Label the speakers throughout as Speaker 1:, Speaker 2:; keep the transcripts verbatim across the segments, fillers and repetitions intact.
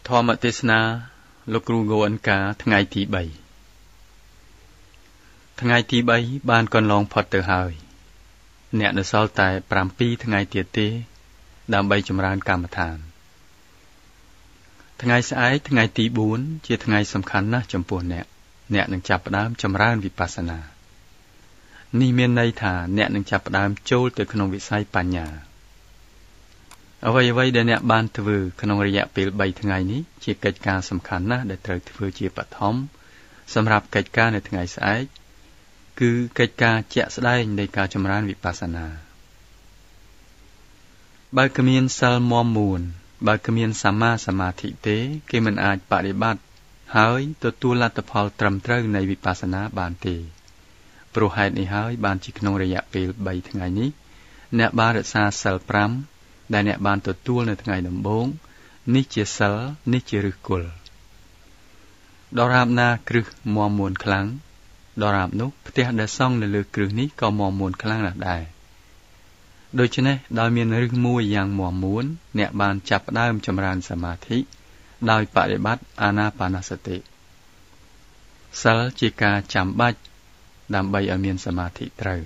Speaker 1: ធម្មទេសនាលោកគ្រូគោអិនកាថ្ងៃទីបីថ្ងៃទីបីបានកន្លងផុតទៅហើយអ្នកនៅសល់តែប្រាំពីរថ្ងៃទៀតទេដើម្បីចម្រើនកម្មដ្ឋានថ្ងៃស្អែកថ្ងៃទីបួនជាថ្ងៃសំខាន់ណាស់ចំពោះអ្នកអ្នកនឹងចាប់ផ្ដើមចម្រើនវិបស្សនានេះមានន័យថាអ្នកនឹងចាប់ផ្ដើមចូលទៅក្នុងវិស័យបញ្ញាអ្វីអ្វីដែលអ្នកបានធ្វើក្នុងរយៈពេលបីថ្ងៃនេះជាកិច្ចការសំខាន់ណាស់ដែលត្រូវធ្វើជាបឋមសម្រាប់កិច្ចការនៅថ្ងៃស្អែកគឺកិច្ចការជាក់ស្ដែងនៃការចម្រើនវិបស្សនាបើគ្មានសិលមាំមួនបើគ្មានសម្មាសមាធិទេគេមិនអាចបដិបត្តិហើយទទួលលទ្ធផលត្រឹមត្រូវនៃវិបស្សនាបានទេព្រោះហេតុនេះហើយបានជាក្នុងរយៈពេលបីថ្ងៃនេះអ្នកបានរក្សាសិលប្រាំដែលអ្នកបានទទួលនៅថ្ងៃដំបូងនេះជាសិលនេះជាឫសគល់ដរាបណាគ្រឹះមាំមួនខ្លាំងដរាបនោះផ្ទះដែលសង់នៅលើគ្រឹះនេះក៏មាំមួនខ្លាំងណាស់ដែរដូច្នេះដោយមានឫសមួយយ៉ាងមាំមួនអ្នកបានចាប់ផ្ដើមចម្រើនសមាធិដោយបដិបត្តិអានាបានសតិសិលជាការចាំបាច់ដើម្បីឲ្យមានសមាធិត្រូវ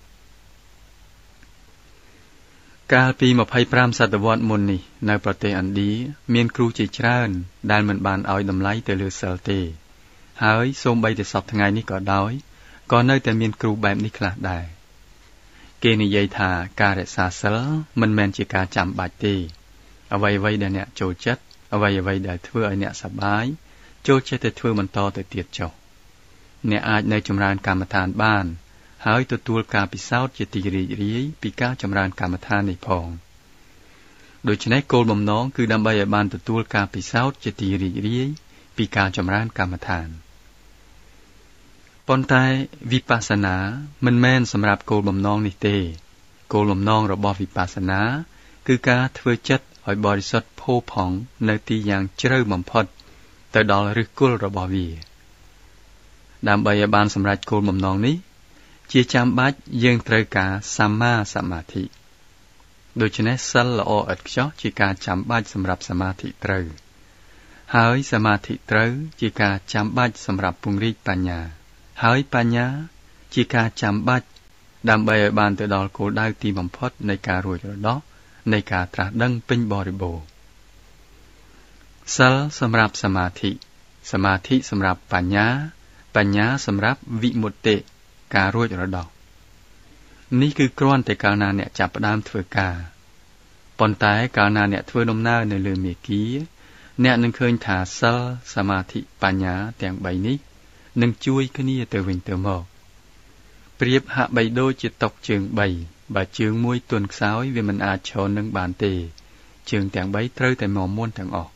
Speaker 1: កាលពីម្ភៃប្រាំសតវត្សរ៍មុននេះនៅប្រទេសឥណ្ឌាមានគ្រូជាច្រើនដែលមិនបានឲ្យតម្លៃទៅលើសិលទេហើយសូម្បីតែសពថ្ងៃនេះក៏ដោយក៏នៅតែមានគ្រូបែបនេះខ្លះដែរគេនិយាយថាការរក្សាសិលមិនមែនជាការចាំបាច់ទេអ្វីអ្វីដែលអ្នកចូលចិត្តអ្វីអ្វីដែលធ្វើឲ្យអ្នកសប្បាយចូលចិត្តតែធ្វើបន្តទៅទៀតចុះអ្នកអាចនៅចម្រើនកម្មដ្ឋានបានហើយទទួលការពិសោធន៍ជាទីរីករាយពីការចម្រើនកម្មដ្ឋាននេះផងដូច្នេះគោលបំណងគឺដើម្បីឲ្យបានទទួលការពិសោធន៍ជាទីរីករាយពីការចម្រើនកម្មដ្ឋានប៉ុន្តែវិបស្សនាមិនមែនសម្រាប់គោលបំណងនេះទេគោលបំណងរបស់វិបស្សនាគឺការធ្វើចិត្តឲ្យបរិសុទ្ធផូរផង់នៅទីយ៉ាងជ្រៅបំផុតទៅដល់ឫសគល់របស់វាដើម្បីឲ្យបានសម្រេចគោលបំណងនេះជាចាំបាច់យើងត្រូវការសម្មាសមាធិដូច្នេះសិលល្អឥតខ្ចោះជាការចាំបាច់សម្រាប់សមាធិត្រូវហើយសមាធិត្រូវជាការចាំបាច់សម្រាប់ពង្រីកបញ្ញាហើយបញ្ញាជាការចាំបាច់ដើម្បីឲ្យបានទៅដល់គោលដៅទីបំផុតនៃការរួចរដោះនៃការត្រាស់ដឹងពេញបរិបូរណ៍សិលសម្រាប់សមាធិសមាធិសម្រាប់បញ្ញាបញ្ញាសម្រាប់វិមុតតិការរួចរដោះនេះគឺគ្រាន់តែកាលណាអ្នកចាប់ផ្ដើមធ្វើការប៉ុន្តែកាលណាអ្នកធ្វើដំណើរនៅលើមាគ៌ាអ្នកនឹងឃើញថាសិលសមាធិបញ្ញាទាំងបីនេះនឹងជួយគ្នាទៅវិញទៅមកប្រៀបហាក់បីដូចជាតុជើងបីបើជើងមួយទន់ខ្សោយវាមិនអាចឈរនឹងបានទេជើងទាំងបីត្រូវតែមាំមួនទាំងអស់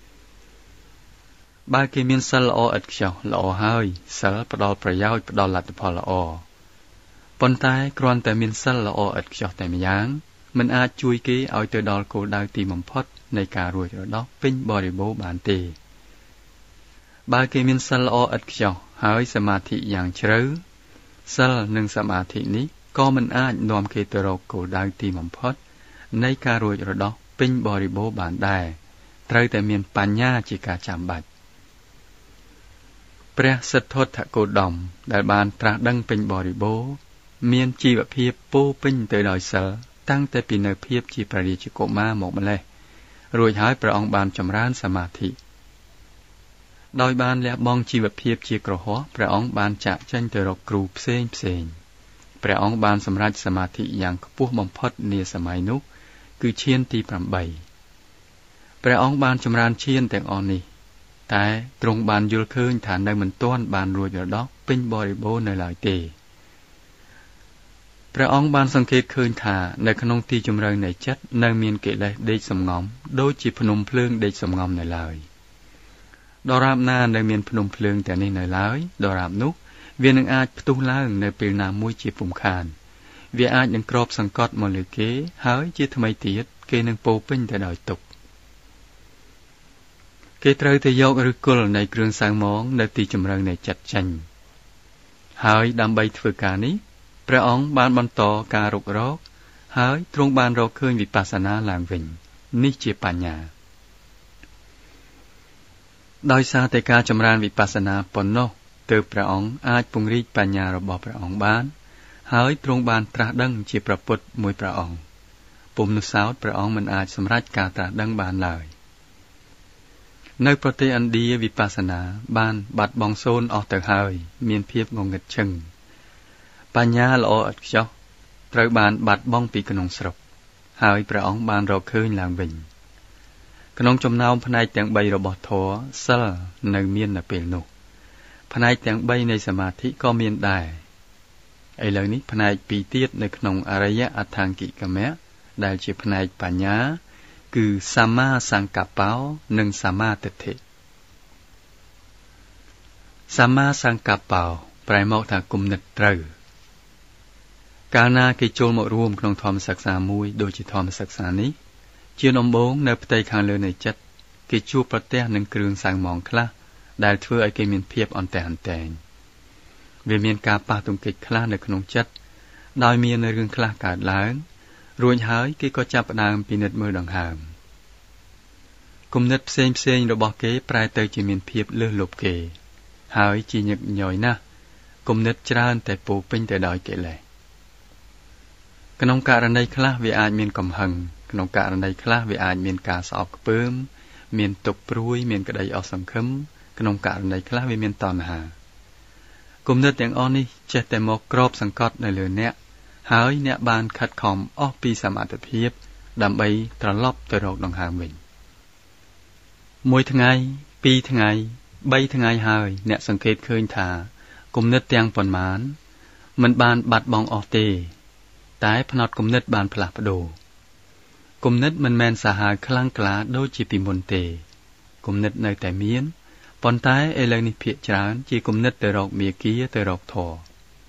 Speaker 1: បើគេមានសិលល្អឥតខ្ចោះល្អហើយសិលផ្ដល់ប្រយោជន៍ផ្ដល់លទ្ធផលល្អប៉ុន្តែគ្រាន់តែមានសិលល្អឥតខ្ចោះតែម្យ៉ាងមិនអាចជួយគេឲ្យទៅដល់គោលដៅទីបំផុតនៃការរួចរដោះពេញបរិបូរណ៍បានទេបើគេមានសិលល្អឥតខ្ចោះហើយសមាធិយ៉ាងជ្រៅសិលនិងសមាធិនេះក៏មិនអាចនាំគេទៅរកគោលដៅទីបំផុតនៃការរួចរដោះពេញបរិបូរណ៍បានដែរត្រូវតែមានបញ្ញាជាការចាំបាច់ព្រះសិទ្ធត្ថគោតមដែលបានត្រាស់ដឹងពេញបរិបូរណ៍មានជីវភាពពោពេញទៅដោយសិលតាំងតែពីនៅភាពជាព្រះរាជកុមារមកម្លេះរួចហើយព្រះអង្គបានចម្រើនសមាធិដោយបានលះបង់ជីវភាពជាក្រហមព្រះអង្គបានចាកចេញទៅរកគ្រូផ្សេងផ្សេងព្រះអង្គបានសម្រេចសមាធិយ៉ាងខ្ពស់បំផុតនាសម័យនោះគឺឈានទីប្រាំបីព្រះអង្គបានចម្រើនឈានទាំងអស់នេះតែទ្រង់បានយល់ឃើញថានៅមិនទាន់បានរួចរដោះពេញបរិបូរណ៍នៅឡើយទេព្រះអង្គបានសង្កេតឃើញថានៅក្នុងទីជម្រៅនៃចិត្តនៅមានកិលេសដេកសំងំដូចជាភ្នំភ្លើងដេកសំងំនៅឡើយដរាបណានៅមានភ្នំភ្លើងទាំងនេះនៅឡើយដរាបនោះវានឹងអាចផ្ទុះឡើងនៅពេលណាមួយជាពុំខានវាអាចនឹងគ្របសង្កត់មកលើគេហើយជាថ្មីទៀតគេនឹងពោពេញទៅដោយទុក្ខគេត្រូវតែយកឫសគល់នៃគ្រឿងសៅហ្មងនៅទីជម្រៅនៃចិត្តចេញហើយដើម្បីធ្វើការនេះព្រះអង្គបានបន្តការរុករកហើយទ្រង់បានរកឃើញវិបស្សនាឡើងវិញនេះជាបញ្ញា បដោយសារតែការចម្រើនវិបស្សនាប៉ុណ្ណោះទើបព្រះអង្គអាចពង្រីកបញ្ញារបស់ព្រះអង្គបានហើយទ្រង់បានត្រាស់ដឹងជាព្រះពុទ្ធមួយព្រះអង្គពុំនោះសោតព្រះអង្គមិនអាចសម្រេចការត្រាស់ដឹងបានឡើយនៅប្រទេសឥណ្ឌាវិបស្សនាបានបាត់បង់សូន្យអស់ទៅហើយមានភាពងងឹតឈឹងបញ្ញាល្អឥតខ្ចោះត្រូវបានបាត់បង់ពីក្នុងស្រុកហើយព្រះអង្គបានរកឃើញឡើងវិញក្នុងចំណោមផ្នែកទាំងបីរបស់ធម៌សិលនៅមាននៅពេលនោះផ្នែកទាំងបីនៃសមាធិក៏មានដែរឥឡូវនេះផ្នែកពីរទៀតនៅក្នុងអរិយអដ្ឋង្គិកមៈដែលជាផ្នែកបញ្ញាគឺសម្មាសង្កប្បោនិងសម្មាទិដ្ឋិសម្មាសង្កប្បោប្រែមកថាគុណិតត្រូវកាលណាគេចូលមករួមក្នុងធម្មសិក្សាមួយដូចជាធម្មសិក្សានេះជាដំបូងនៅផ្ទៃខាងលើនៃចិត្តគេជួបប្រទះនឹងគ្រឿងសាំងម៉ងខ្លះដែលធ្វើឲ្យគេមានភាពអន្ទះអន្តែងវាមានការប៉ះទង្គិចខ្លះនៅក្នុងចិត្តដោយមានរឿងខ្លះកើតឡើងរួចហើយគេក៏ចាប់ផ្ដើមពិនិត្យមើលដង្ហើមគំនិតផ្សេងផ្សេងរបស់គេប្រែទៅជាមានភាពលើសលប់គេហើយជាញឹកញយណាស់គំនិតច្រើនតែពោពេញទៅដោយកិលេសក្នុងករណីខ្លះវាអាចមានកំហឹងក្នុងករណីខ្លះវាអាចមានការស្អប់ខ្ពើមមានទុក្ខព្រួយមានក្តីអស់សង្ឃឹមក្នុងករណីខ្លះវាមានតណ្ហាគំនិតទាំងអស់នេះចេះតែមកគ្របសង្កត់នៅលើអ្នកហើយអ្នកបានខិតខំអស់ពីសមត្ថភាពដើម្បីត្រឡប់ទៅរកដង្ហើមវិញមួយថ្ងៃពីរថ្ងៃបីថ្ងៃហើយអ្នកសង្កេតឃើញថាគំនិតទាំងប៉ុន្មានមិនបានបាត់បង់អស់ទេតែផ្នត់គំនិតបានផ្លាស់ប្ដូរគំនិតមិនមែនសាហាវខ្លាំងក្លាដូចជាពីមុនទេគំនិតនៅតែមានប៉ុន្តែឥឡូវនេះភាគច្រើនជាគំនិតទៅរកមាគ៌ាទៅរកធម៌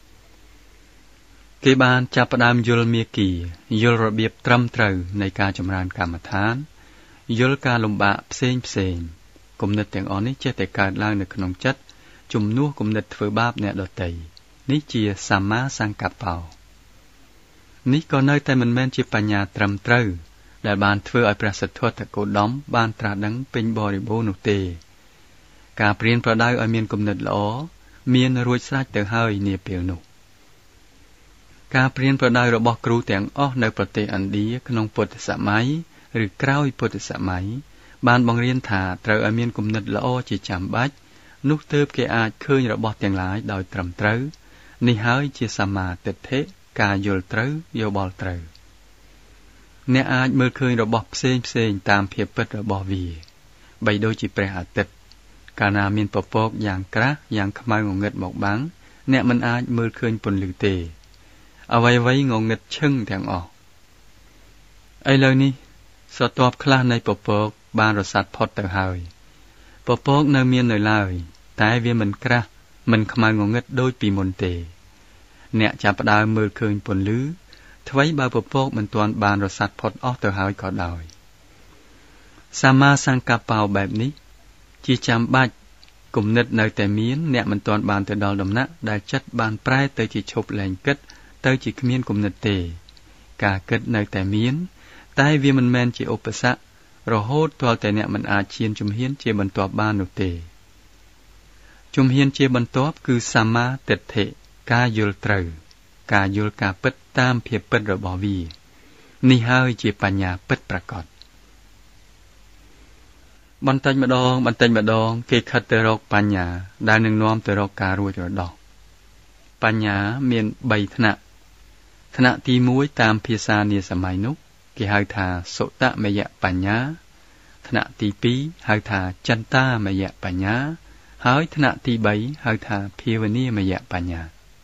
Speaker 1: គេបានចាប់ផ្ដើមយល់មាគ៌ាយល់របៀបត្រឹមត្រូវនៃការចម្រើនកម្មដ្ឋានយល់ការលំបាកផ្សេងផ្សេងគំនិតទាំងអស់នេះចេះតែកើតឡើងនៅក្នុងចិត្តជំនួសគំនិតធ្វើបាបអ្នកដទៃនេះជាសម្មាសង្កប្បោនេះក៏នៅតែមិនមែនជាបញ្ញាត្រឹមត្រូវដែលបានធ្វើឲ្យព្រះសិទ្ធត្ថគោតមបានត្រាស់ដឹងពេញបរិបូរណ៍នោះទេការព្រៀនប្រដៅឲ្យមានគំនិតល្អមានរួចស្រេចទៅហើយនាពេលនោះការព្រៀនប្រដៅរបស់គ្រូទាំងអស់នៅប្រទេសឥណ្ឌាក្នុងពុទ្ធសម័យឬក្រោយពុទ្ធសម័យបានបង្រៀនថាត្រូវឲ្យមានគំនិតល្អជាចាំបាច់នោះទើបគេអាចឃើញរបស់ទាំងឡាយដោយត្រឹមត្រូវនេះហើយជាសម្មាទិដ្ឋិការយល់ត្រូវយោបល់ត្រូវអ្នកអាចមើលឃើញរបស់ផ្សេងផ្សេងតាមភាពពិតរបស់វាបីដូចជាព្រះអាទិត្យកាលណាមានពពកយ៉ាងក្រាស់យ៉ាងខ្មៅងងឹតមកបាំងអ្នកមិនអាចមើលឃើញពន្លឺទេអ្វីអ្វីងងឹតឈឹងទាំងអស់ឥឡូវនេះស្រទាប់ខ្លះនៃពពកបានរសាត់ផុតទៅហើយពពកនៅមាននៅឡើយតែវាមិនក្រាស់មិនខ្មៅងងឹតដូចពីមុនទេអ្នកចាប់ផ្ដើមមើលឃើញពន្លឺថ្វីបើពពកមិនទាន់បានរសាត់ផុតអស់ទៅហើយក៏ដោយសម្មាសង្កប្បោបែបនេះជាចាំបាច់គំនិតនៅតែមានអ្នកមិនទាន់បានទៅដល់ដំណាក់ដែលចិត្តបានប្រែទៅជាឈប់លែងគិតទៅជាគ្មានគំនិតទេការគិតនៅតែមានតែវាមិនមែនជាឧបសគ្គរហូតទាល់តែអ្នកមិនអាចឈានជំហានជាបន្ទាប់បាននោះទេជំហានជាបន្ទាប់គឺសម្មាទិដ្ឋិការយល់ត្រូវការយល់ការពិតតាមភាពពិតរបស់វានេះហើយជាបញ្ញាពិតប្រាកដបន្តិចម្ដងបន្តិចម្ដងគេខិតទៅរកបញ្ញាដែលនឹងនាំទៅរកការរួចរដោះបញ្ញាមានបីថ្នាក់ថ្នាក់ទីមួយតាមភាសានាសម័យនោះគេហៅថាសុតមយបញ្ញាថ្នាក់ទីពីរហៅថាចន្តាមយបញ្ញាហើយថ្នាក់ទីបីហៅថាភាវនាមយបញ្ញា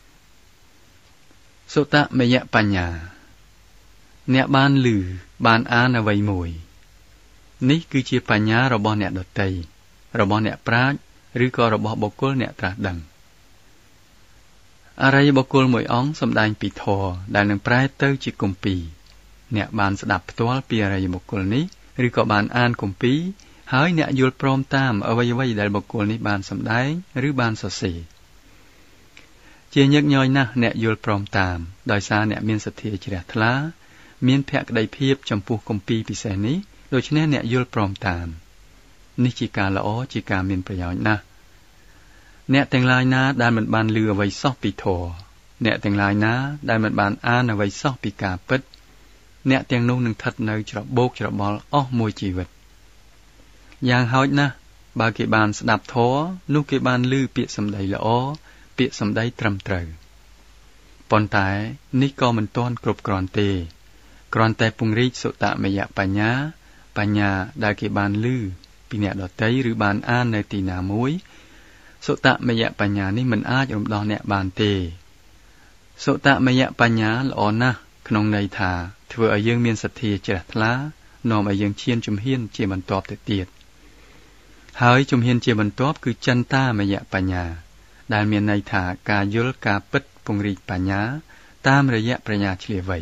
Speaker 1: សុតមយបញ្ញាអ្នកបានឮបានអានអ្វីមួយនេះគឺជាបញ្ញារបស់អ្នកដទៃរបស់អ្នកប្រាជ្ញឬក៏របស់បុគ្គលអ្នកត្រាស់ដឹងអរិយបុគ្គលមួយអង្គសម្ដែងពីធម៌ដែលនឹងប្រែទៅជាគម្ពីរអ្នកបានស្ដាប់ផ្ទាល់ពីអរិយបុគ្គលនេះឬក៏បានអានគម្ពីរហើយអ្នកយល់ព្រមតាមអ្វីអ្វីដែលបុគ្គលនេះបានសម្ដែងឬបានសរសេរជាញឹកញយណាស់អ្នកយល់ព្រមតាមដោយសារអ្នកមានសទ្ធាជ្រះថ្លាមានភក្តីភាពចំពោះគម្ពីរពិសេសនេះដូច្នេះអ្នកយល់ព្រមតាមនេះជាការល្អជាការមានប្រយោជន៍ណាស់អ្នកទាំងឡាយណាដែលមិនបានឮអ្វីសោះពីធម៌អ្នកទាំងឡាយណាដែលមិនបានអានអ្វីសោះពីការពិតអ្នកទាំងនោះនឹងស្ថិតនៅច្របូកច្របល់អស់មួយជីវិតយ៉ាងហោចណាស់បើគេបានស្ដាប់ធម៌នោះគេបានឮពាក្យសម្ដីល្អពាក្យសម្ដីត្រឹមត្រូវប៉ុន្តែនេះក៏មិនទាន់គ្រប់គ្រាន់ទេគ្រាន់តែពង្រីកសុតមយបញ្ញាបញ្ញាដែលគេបានឮពីអ្នកដទៃឬបានអាននៅទីណាមួយសុតមយបញ្ញានេះមិនអាចរំដោះអ្នកបានទេសុតមយបញ្ញាល្អណាស់ក្នុងន័យថាធ្វើឲ្យយើងមានសទ្ធាជ្រះថ្លានាំឲ្យយើងឈានជំហានជាបន្ទាប់ទៅទៀតហើយជំហានជាបន្ទាប់គឺចន្តាមយបញ្ញាដែលមានន័យថាការយល់ការពិតពង្រីកបញ្ញាតាមរយៈប្រាជ្ញាឆ្លៀសវៃ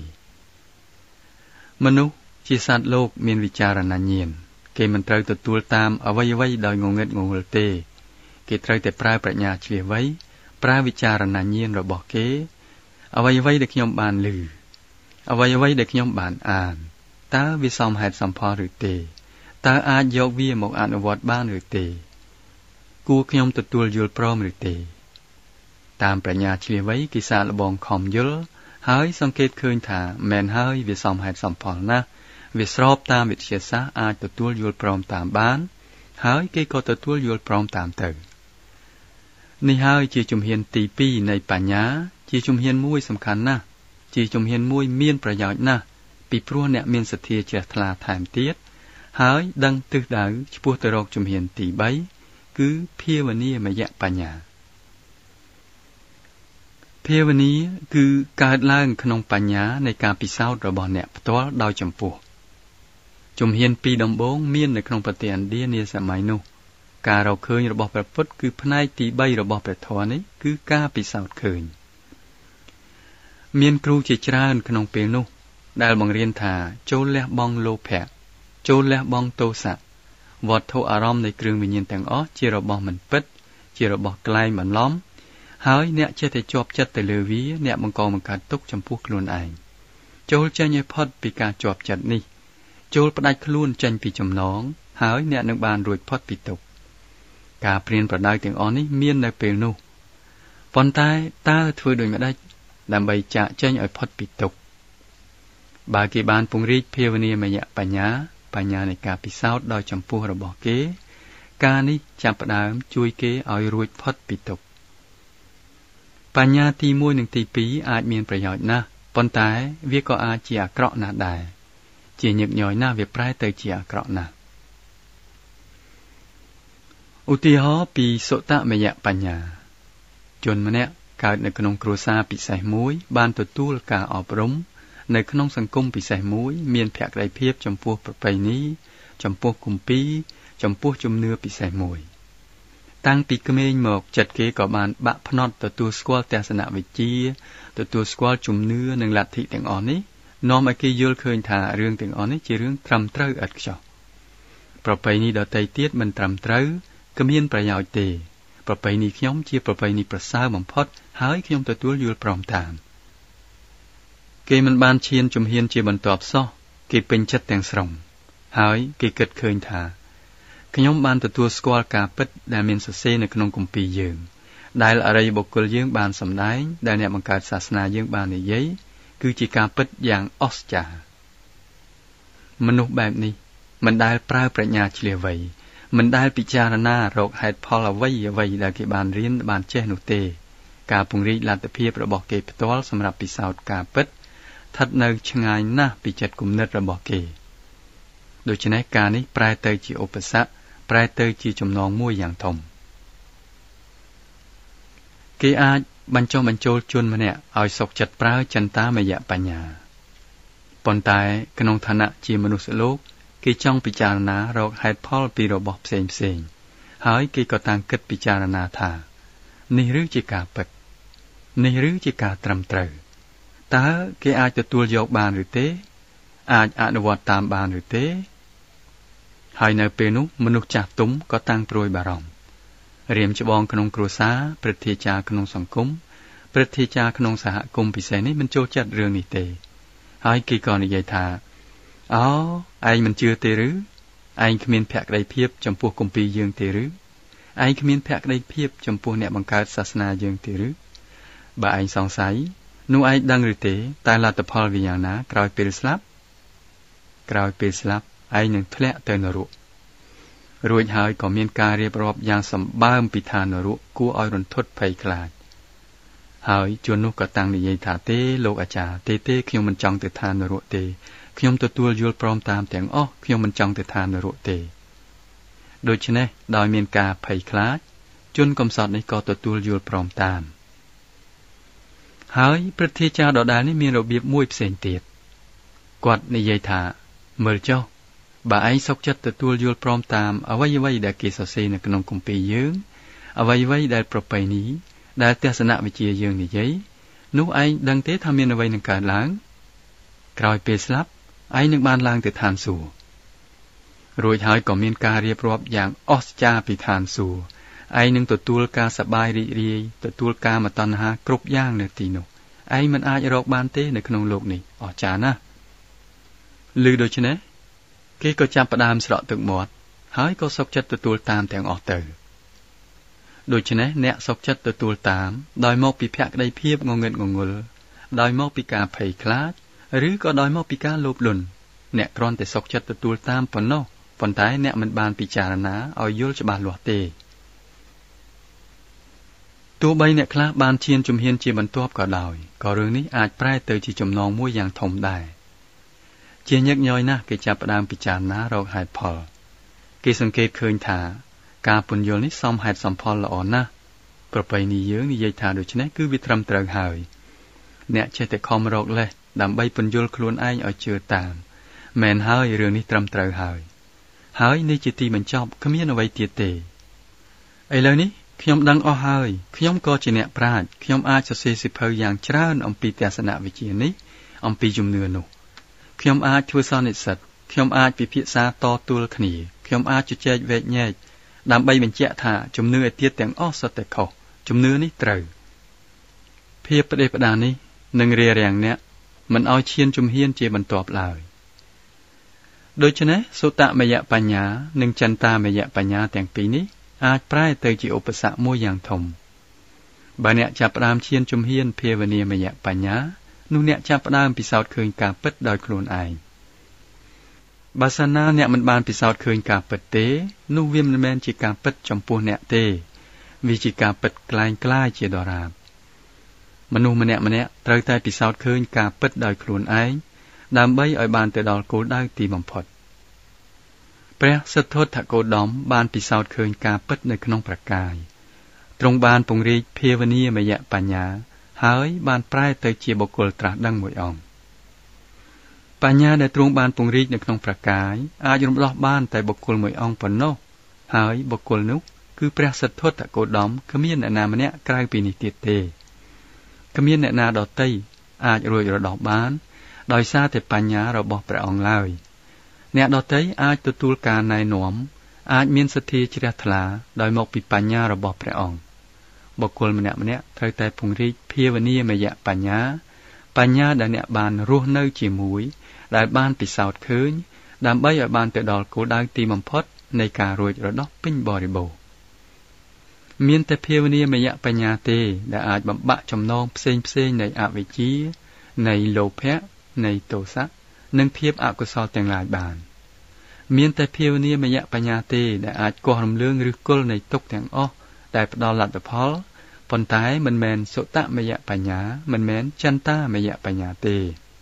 Speaker 1: មនុស្សជាសត្វលោកមានវិចារណញ្ញាណគេមិនត្រូវទទួលតាមអ្វីអ្វីដោយងងឹតងងល់ទេគេត្រូវតែប្រើប្រាជ្ញាឆ្លៀសវៃប្រើវិចារណញ្ញាណរបស់គេអ្វីអ្វីដែលខ្ញុំបានឮអ្វីអ្វីដែលខ្ញុំបានអានតើវាសមហេតុសមផលឬទេតើអាចយកវាមកអនុវត្តបានឬទេគួរខ្ញុំទទួលយល់ព្រមឬទេតាមប្រាជ្ញាឆ្លៀសវៃគេសាកល្បងខំយល់ហើយសង្កេតឃើញថាមែនហើយវាសមហេតុសមផលណាស់វាស្របតាមវិទ្យាសាស្ត្រអាចទទួលយល់ព្រមតាមបានហើយគេក៏ទទួលយល់ព្រមតាមទៅនេះហើយជាជំហានទីពីរនៃបញ្ញាជាជំហានមួយសំខាន់ណាស់ជាជំហានមួយមានប្រយោជន៍ណាស់ពីព្រោះអ្នកមានសទ្ធាជ្រះថ្លាថែមទៀតហើយដឹងទិសដៅឆ្ពោះទៅរកជំហានទីបីគឺភាវនាមយបញ្ញាភាវនាគឺកើតឡើងក្នុងបញ្ញានៃការពិសោធន៍របស់អ្នកផ្ទាល់ដោយចំពោះជំហានពីរដំបូងមាននៅក្នុងប្រទេសឥណ្ឌានាសម័យនោះការរកឃើញរបស់ព្រះពុទ្ធគឺផ្នែកទីបីរបស់ព្រះធម៌នេះគឺការពិសោធន៍ឃើញមានគ្រូជាច្រើនក្នុងពេលនោះដែលបង្រៀនថាចូលលះបង់លោភៈចូលលះបង់ទោសៈវត្ថុអារម្មណ៍នៃគ្រឿងវិញ្ញាណទាំងអស់ជារបស់មិនពិតជារបស់ក្លែងបន្លំហើយអ្នកចេះតែជាប់ចិត្តទៅលើវាអ្នកបង្កបង្កើតទុកចំពោះខ្លួនឯងចូលចេញឲ្យផុតពីការជាប់ចិត្តនេះចូលផ្ដាច់ខ្លួនចេញពីចំណងហើយអ្នកនឹងបានរួចផុតពីទុក្ខការព្រានប្រដៅទាំងអស់នេះមាននៅពេលនោះប៉ុន្តែតើធ្វើដូចម្ដេចដើម្បីចាកចេញឲ្យផុតពីទុក្ខបើគេបានពង្រីកភាវនាមយបញ្ញាបញ្ញានៃការពិសោធន៍ដោយចំពោះរបស់គេការនេះចាប់ផ្ដើមជួយគេឲ្យរួចផុតពីទុក្ខបញ្ញាទីមួយនិងទីពីរអាចមានប្រយោជន៍ណាស់ប៉ុន្តែវាក៏អាចជាអាក្រក់ណាស់ដែរជាញឹកញយណាស់វាប្រែទៅជាអាក្រក់ណាស់ឧទាហរណ៍ពីសុតមយបញ្ញាជនម្នាក់កើតនៅក្នុងគ្រួសារពិសេសមួយបានទទួលការអប់រំនៅក្នុងសង្គមពិសេសមួយមានភក្ដីភាពចំពោះប្រពៃណីចំពោះគម្ពីរចំពោះជំនឿពិសេសមួយតាំងពីក្មេងមកចិត្តគេក៏បានបាក់ភ្នត់ទទួលស្គាល់ទស្សនវិជ្ជាទទួលស្គាល់ជំនឿនិងលទ្ធិទាំងអស់នេះនាំឲ្យគេយល់ឃើញថារឿងទាំងអស់នេះជារឿងត្រឹមត្រូវឥតខ្ចោះប្រពៃណីដទៃទៀតមិនត្រឹមត្រូវគ្មានប្រយោជន៍ទេប្រពៃណីខ្ញុំជាប្រពៃណីប្រសើរបំផុតហើយខ្ញុំទទួលយល់ព្រមតាមគេមិនបានឈានជំហានជាបន្ទាប់សោះគេពេញចិត្តទាំងស្រុងហើយគេគិតឃើញថាខ្ញុំបានទទួលស្គាល់ការពិតដែលមានសរសេរនៅក្នុងគម្ពីរយើងដែលអរិយបុគ្គលយើងបានសម្ដែងដែលអ្នកបង្កើតសាសនាយើងបាននិយាយគឺជាការពិតយ៉ាងអស្ចារ្យមនុស្សបែបនេះមិនដែលប្រើប្រាជ្ញាឆ្លៀសវៃមិនដែលពិចារណារកហេតុផលអ្វីអ្វីដែលគេបានរៀនបានចេះនោះទេការពង្រីកលទ្ធភាពរបស់គេផ្ទាល់សម្រាប់ពិសោធន៍ការពិតស្ថិតនៅឆ្ងាយណាស់ពីចិត្តគំនិតរបស់គេដូច្នេះការនេះប្រែទៅជាឧបសគ្គប្រែទៅជាចំណងមួយយ៉ាងធំគេអាចបញ្ចុះបញ្ចូលជនម្នាក់ឲ្យសុខចិត្តប្រើចន្តាមយបញ្ញាប៉ុន្តែក្នុងឋានៈជាមនុស្សលោកគេចង់ពិចារណារកហេតុផលពីរបស់ផ្សេងផ្សេងហើយគេក៏តាំងគិតពិចារណាថានេះឬជាការពិតនេះឬជាការត្រឹមត្រូវតើគេអាចទទួលយកបានឬទេអាចអនុវត្តតាមបានឬទេហើយនៅពេលនោះមនុស្សចាស់ទុំក៏តាំងព្រួយបារម្ភរៀមច្បងក្នុងគ្រួសារព្រឹទ្ធាចារ្យក្នុងសង្គមព្រឹទ្ធាចារ្យក្នុងសហគមន៍ពិសេសនេះមិនចូលចិត្តរឿងនេះទេហើយគេក៏និយាយថាអូឯងមិនជឿទេឬឯងគ្មានភក្តីភាពចំពោះគម្ពីរយើងទេឬឯងគ្មានភក្តីភាពចំពោះអ្នកបង្កើតសាសនាយើងទេឬបើឯងសង្ស័យនោះឯងដឹងឬទេតើលទ្ធផលវាយ៉ាងណាក្រោយពេលស្លាប់ក្រោយពេលស្លាប់ឯងនឹងធ្លាក់ទៅនរករួចហើយក៏មានការរៀបរាប់យ៉ាងសម្បើមពីឋាននរកគួរឲ្យរន្ធត់ភ័យខ្លាចហើយជននោះក៏តាំងនិយាយថាទេលោកអាចារ្យទេទេខ្ញុំមិនចង់ទៅឋាននរកទេខ្ញុំទទួលយល់ព្រមតាមទាំងអស់ខ្ញុំមិនចង់ទៅឋាននរកទេដូច្នេះដោយមានការភ័យខ្លាចជនកំសត់នេះក៏ទទួលយល់ព្រមតាមហើយព្រឹទ្ធាចារ្យដដែលនេះមានរបៀបមួយផ្សេងទៀតគាត់និយាយថាមើលចុះបើឯងសុខចិត្តទទួលយល់ព្រមតាមអ្វីអ្វីដែលគេសរសេរនៅក្នុងគម្ពីរយើងអ្វីអ្វីដែលប្រពៃណីដែលទស្សនវិជ្ជាយើងនិយាយនោះឯងដឹងទេថាមានអ្វីនឹងកើតឡើងក្រោយពេលស្លាប់ឯងនឹងបានឡើងទៅឋានសួគ៌រួចហើយក៏មានការរៀបរាប់យ៉ាងអស្ចារ្យពីឋានសួគ៌ឯងនឹងទទួលការសប្បាយរីករាយទទួលកាមតណ្ហាគ្រប់យ៉ាងនៅទីនោះឯងមិនអាចរកបានទេនៅក្នុងโลกនេះអស្ចារ្យណាស់ឮដូច្នេះគេក៏ចាប់ផ្ដើមស្រក់ទឹកមាត់ហើយក៏សុខចិត្តទទួលតាមទាំងអស់ទៅដូច្នេះអ្នកសុខចិត្តទទួលតាមដោយមកពីភក្តីភាពងងឹតងងល់ដោយមកពីការភ័យខ្លាចឬក៏ដោយមកពីការលោភលន់អ្នកគ្រាន់តែសុខចិត្តទទួលតាមប៉ុណ្ណោះប៉ុន្តែអ្នកមិនបានពិចារណាឲ្យយល់ច្បាស់លាស់ទេទោះបីអ្នកខ្លះបានឈានជំហានជាបន្ទាប់ក៏ដោយក៏រឿងនេះអាចប្រែទៅជាចំណងមួយយ៉ាងធំដែរជាញឹកញយណាស់គេចាប់ផ្ដើមពិចារណារកហេតុផលគេសង្កេតឃើញថាការពន្យល់នេះសមហេតុសមផលល្អណាស់ប្រពៃណីយើងនិយាយថាដូច្នេះគឺវាត្រឹមត្រូវហើយអ្នកចេះតែខំរកលេសដើម្បីពន្យល់ខ្លួនឯងឲ្យជឿតាមមែនហើយរឿងនេះត្រឹមត្រូវហើយហើយនេះជាទីបញ្ចប់គ្មានអ្វីទៀតទេឥឡូវនេះខ្ញុំដឹងអស់ហើយខ្ញុំក៏ជាអ្នកប្រាជ្ញខ្ញុំអាចសរសេរសៀវភៅយ៉ាងច្រើនអំពីទស្សនវិជ្ជានេះអំពីជំនឿនោះខ្ញុំអាចធ្វើសន្និសីទខ្ញុំអាចពិភាក្សាតទល់គ្នាខ្ញុំអាចជជែកវែកញែកដើម្បីបញ្ជាក់ថាជំនឿឯទៀតទាំងអស់សុទ្ធតែខុសជំនឿនេះត្រូវភាពផ្ដេសផ្ដាសនេះនឹងរារាំងអ្នកមិនឲ្យឈានជំហានជាបន្ទាប់ឡើយដូច្នេះសុតមយបញ្ញានិងចន្តាមយបញ្ញាទាំងពីរនេះអាចប្រែទៅជាឧបសគ្គមួយយ៉ាងធំបើអ្នកចាប់ផ្ដើមឈានជំហានភាវនាមយបញ្ញានោះអ្នកចាប់ផ្ដើមពិសោធន៍ឃើញការពិតដោយខ្លួនឯងបើសិនណាអ្នកមិនបានពិសោធន៍ឃើញការពិតទេនោះវាមិនមែនជាការពិតចំពោះអ្នកទេវាជាការពិតក្លែងក្លាយជាដរាបមនុស្សម្នាក់ម្នាក់ត្រូវតែពិសោធន៍ឃើញការពិតដោយខ្លួនឯងដើម្បីឲ្យបានទៅដល់គោលដៅទីបំផុតព្រះសិទ្ធត្ថគោតមបានពិសោធន៍ឃើញការពិតនៅក្នុងព្រះកាយទ្រង់បានពង្រីកភាវនាមយបញ្ញាហើយបានប្រែទៅជាបុគ្គលត្រាស់ដឹងមួយអង្គបញ្ញាដែលទ្រង់បានពង្រីកនៅក្នុងព្រះកាយអាចរំដោះបានតែបុគ្គលមួយអង្គប៉ុណ្ណោះហើយបុគ្គលនោះគឺព្រះសិទ្ធត្ថគោតមគ្មានអ្នកណាម្នាក់ក្រៅពីនេះទៀតទេគ្មានអ្នកណាដទៃអាចរួចរដោះបានដោយសារតែបញ្ញារបស់ព្រះអង្គឡើយអ្នកដទៃអាចទទួលការណែនាំអាចមានសទ្ធាជ្រះថ្លាដោយមកពីបញ្ញារបស់ព្រះអង្គបុគ្គលម្នាក់ម្នាក់ត្រូវតែពង្រីកភាវនាមយបញ្ញាបញ្ញាដែលអ្នកបានរស់នៅជាមួយដែលបានពិសោធន៍ឃើញដើម្បីឲ្យបានទៅដល់គោលដៅទីបំផុតនៃការរួចរដោះពេញបរិបូរណ៍មានតែភាវនាមយបញ្ញាទេដែលអាចបំបាក់ចំណងផ្សេងផ្សេងនៃអវិជ្ជានៃលោភៈនៃទោសៈនិងភាពអកុសលទាំងឡាយបានមានតែភាវនាមយបញ្ញាទេដែលអាចកោះរំលើងឬគល់នៃទុក្ខទាំងអស់ដែលផ្ដល់លទ្ធផលប៉ុន្តែមិនមែនសុតមយបញ្ញាមិនមែនចន្តាមយបញ្ញាទេ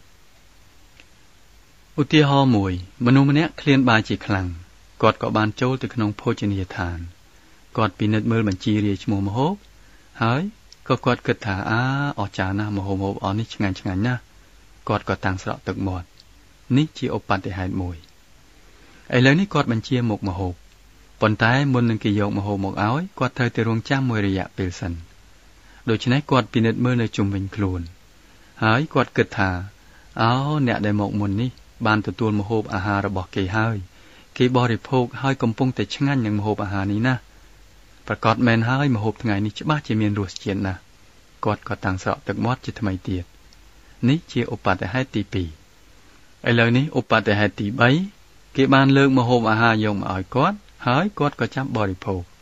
Speaker 1: ឧទាហរណ៍មួយមនុស្សម្នាក់ឃ្លានបាយជាខ្លាំងគាត់ក៏បានចូលទៅក្នុងភោជនីយដ្ឋានគាត់ពិនិត្យមើលបញ្ជីរាយឈ្មោះម្ហូបហើយក៏គាត់គិតថាអើអស្ចារ្យណាស់ម្ហូបម្ហូបអស់នេះឆ្ងាញ់ឆ្ងាញ់ណាស់គាត់ក៏តាំងស្រក់ទឹកមាត់នេះជាឧបត្តិហេតុមួយឥឡូវនេះគាត់បញ្ជាមុខម្ហូបប៉ុន្តែមុននឹងគេយកម្ហូបមកឲ្យគាត់ត្រូវតែរងចាំមួយរយៈពេលសិនដូច្នេះគាត់ពិនិត្យមើលនៅជុំវិញខ្លួនហើយគាត់គិតថាអោអ្នកដែលមកមុននេះបានទទួលម្ហូបអាហាររបស់គេហើយគេបរិភោគហើយកំពុងតែឆ្ងាញ់នឹងម្ហូបអាហារនេះណាប្រកាសមែនហើយម្ហូបថ្ងៃនេះច្បាស់ជាមានរសជាតិណាស់គាត់ក៏តាំងស្រក់ទឹកមាត់ជាថ្មីទៀតនេះជាឧបត្តិហេតុទីពីរឥឡូវនេះឧបត្តិហេតុទីបីគេបានលើកម្ហូបអាហារយកមកឲ្យគាត់ហើយគាត់ក៏ចាប់បរិភោគ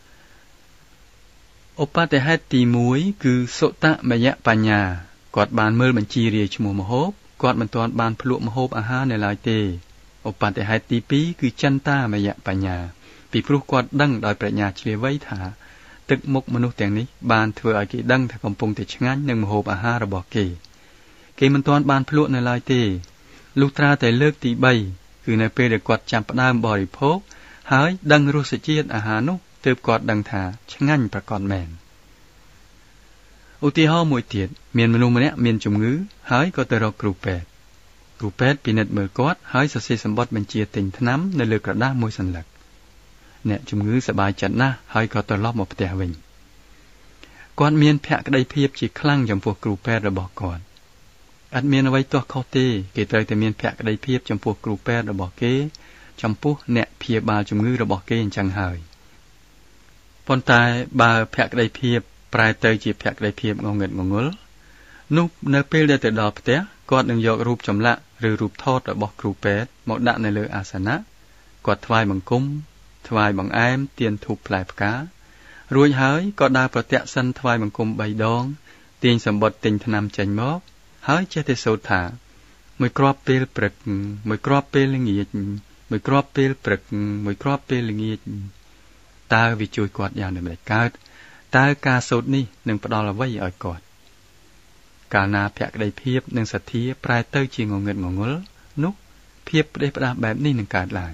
Speaker 1: ឧបតិហេតុទីមួយគឺសុតមយបញ្ញាគាត់បានមើលបញ្ជីរាយឈ្មោះម្ហូបគាត់មិនទាន់បានភ្លក់ម្ហូបអាហារនៅឡើយទេឧបតិហេតុទីពីរគឺចន្តាមយបញ្ញាពីព្រោះគាត់ដឹងដោយប្រាជ្ញាជ្រាលវៃថាទឹកមុខមនុស្សទាំងនេះបានធ្វើឲ្យគេដឹងថាកំពុងតែឆ្ងាញ់នឹងម្ហូបអាហាររបស់គេគេមិនទាន់បានភ្លក់នៅឡើយទេលុះត្រាតែលើកទីបីគឺនៅពេលដែលគាត់ចាប់ផ្ដើមបរិភោគហើយដឹងរសជាតិអាហារនោះទើបគាត់ដឹងថាឆ្ងាញ់ប្រកបមែនឧទាហរណ៍មួយទៀតមានមនុស្សម្នាក់មានជំងឺហើយក៏ទៅរកគ្រូពេទ្យគ្រូពេទ្យពិនិត្យមើលគាត់ហើយសរសេរសម្បត្តិបញ្ជាទិញថ្នាំនៅលើក្រដាសមួយសន្លឹកអ្នកជំងឺសប្បាយចិត្តណាស់ហើយក៏ត្រឡប់មកផ្ទះវិញគាត់មានភក្ដីភាពជាខ្លាំងចំពោះគ្រូពេទ្យរបស់គាត់អត់មានអ្វីទាស់ខុសទេគេត្រូវតែមានភក្ដីភាពចំពោះគ្រូពេទ្យរបស់គេចំពោះអ្នកព្យាបាលជំងឺរបស់គេអញ្ចឹងហើយប៉ុន្តែបើភក្ដីភាពប្រែទៅជាភក្ដីភាពងងឹតងងល់នោះនៅពេលដែលទៅដល់ផ្ទះគាត់នឹងយករូបចម្លាក់ឬរូបថតរបស់គ្រូពេទ្យមកដាក់នៅលើអាសនៈគាត់ថ្វាយបង្គំថ្វាយបង្អែមទៀនធូបផ្លែផ្ការួចហើយក៏ដើរប្រទក្សិណថ្វាយបង្គំបីដងទាញសម្បត្តិទិញថ្នាំចេញមកហើយចេះតែសូត្រថាមួយគ្រាប់ពេលព្រឹកមួយគ្រាប់ពេលល្ងាចមួយគ្រាប់ពេលព្រឹកមួយគ្រាប់ពេលល្ងាចតើវាជួយគាត់យ៉ាងដូចម្តេចកើតតើការសូត្រនេះនឹងផ្ដល់អ្វីឲ្យគាត់កាលណាភក្ដីភាពនិងសទ្ធាប្រែទៅជាងងឹតងងល់នោះភាពផ្ដេសផ្ដាសបែបនេះនឹងកើតឡើង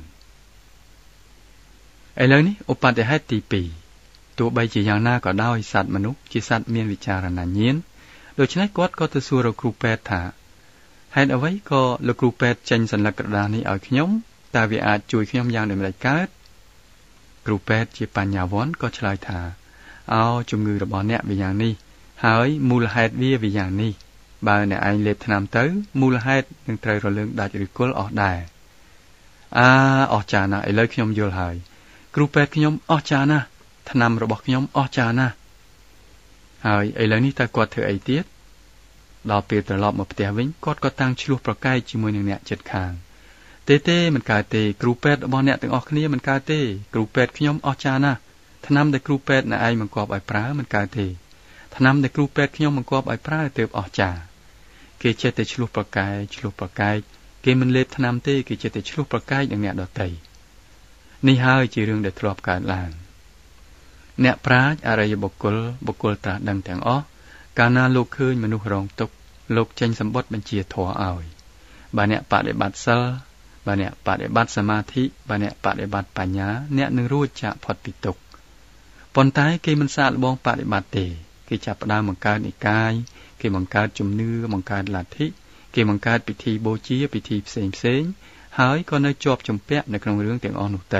Speaker 1: ឥឡូវនេះឧបតិហេតុទីពីរទោះបីជាយ៉ាងណាក៏ដោយសត្វមនុស្សជាសត្វមានវិចារណញ្ញាណដូច្នេះគាត់ក៏ទៅសួររកគ្រូពេទ្យថាហេតុអ្វីក៏លោកគ្រូពេទ្យចេញសន្លឹកក្រដាសនេះឲ្យខ្ញុំតើវាអាចជួយខ្ញុំយ៉ាងដូចម្តេចកើតគ្រូពេទ្យជាបញ្ញាវន្តក៏ឆ្លើយថាអោជំងឺរបស់អ្នកវាយ៉ាងនេះហើយមូលហេតុវាវាយ៉ាងនេះបើអ្នកឯងលេបថ្នាំទៅមូលហេតុនឹងត្រូវរលើងដាច់ឬគល់អស់ដែរអាអស្ចារ្យណាស់ឥឡូវខ្ញុំយល់ហើយគ្រូពេទ្យខ្ញុំអស្ចារ្យណាស់ថ្នាំរបស់ខ្ញុំអស្ចារ្យណាស់ហើយឥឡូវនេះតើគាត់ធ្វើអីទៀតដល់ពេលត្រឡប់មកផ្ទះវិញគាត់ក៏តាំងឆ្លោះប្រកែកជាមួយនឹងអ្នកជិតខាងទេទេមិនកើតទេគ្រូពេទ្យរបស់អ្នកទាំងអស់គ្នាមិនកើតទេគ្រូពេទ្យខ្ញុំអស្ចារ្យណាស់ថ្នាំដែលគ្រូពេទ្យអ្នកឯងបង្គាប់ឲ្យប្រើមិនកើតទេថ្នាំដែលគ្រូពេទ្យខ្ញុំបង្គាប់ឲ្យប្រើទើបអស្ចារ្យគេចេះតែឆ្លោះប្រកែកឆ្លោះប្រកែកគេមិនលេបថ្នាំទេគេចេះតែឆ្លោះប្រកែកនឹងអ្នកដទៃនេះហើយជារឿងដែលធ្លាប់កើតឡើងអ្នកប្រាជ្ញអរិយបុគ្គលបុគ្គលត្រាស់ដឹងទាំងអស់កាលណាលោកឃើញមនុស្សរងទុក្ខលោកចេញសម្បត្តិបញ្ជាធម៌ឲ្យបើអ្នកបដិបត្តិសិលបើអ្នកបដិបត្តិសមាធិបើអ្នកបដិបត្តិបញ្ញាអ្នកនឹងរួចចាកផុតពីទុក្ខប៉ុន្តែគេមិនសាកល្បងបដិបត្តិទេគេចាប់ផ្ដើមបង្កើតនិកាយគេបង្កើតជំនឿបង្កើតលទ្ធិគេបង្កើតពិធីបូជាពិធីផ្សេងផ្សេងហើយក៏នៅជាប់ជំពាក់នៅក្នុងរឿងទាំងអស់នោះទៅ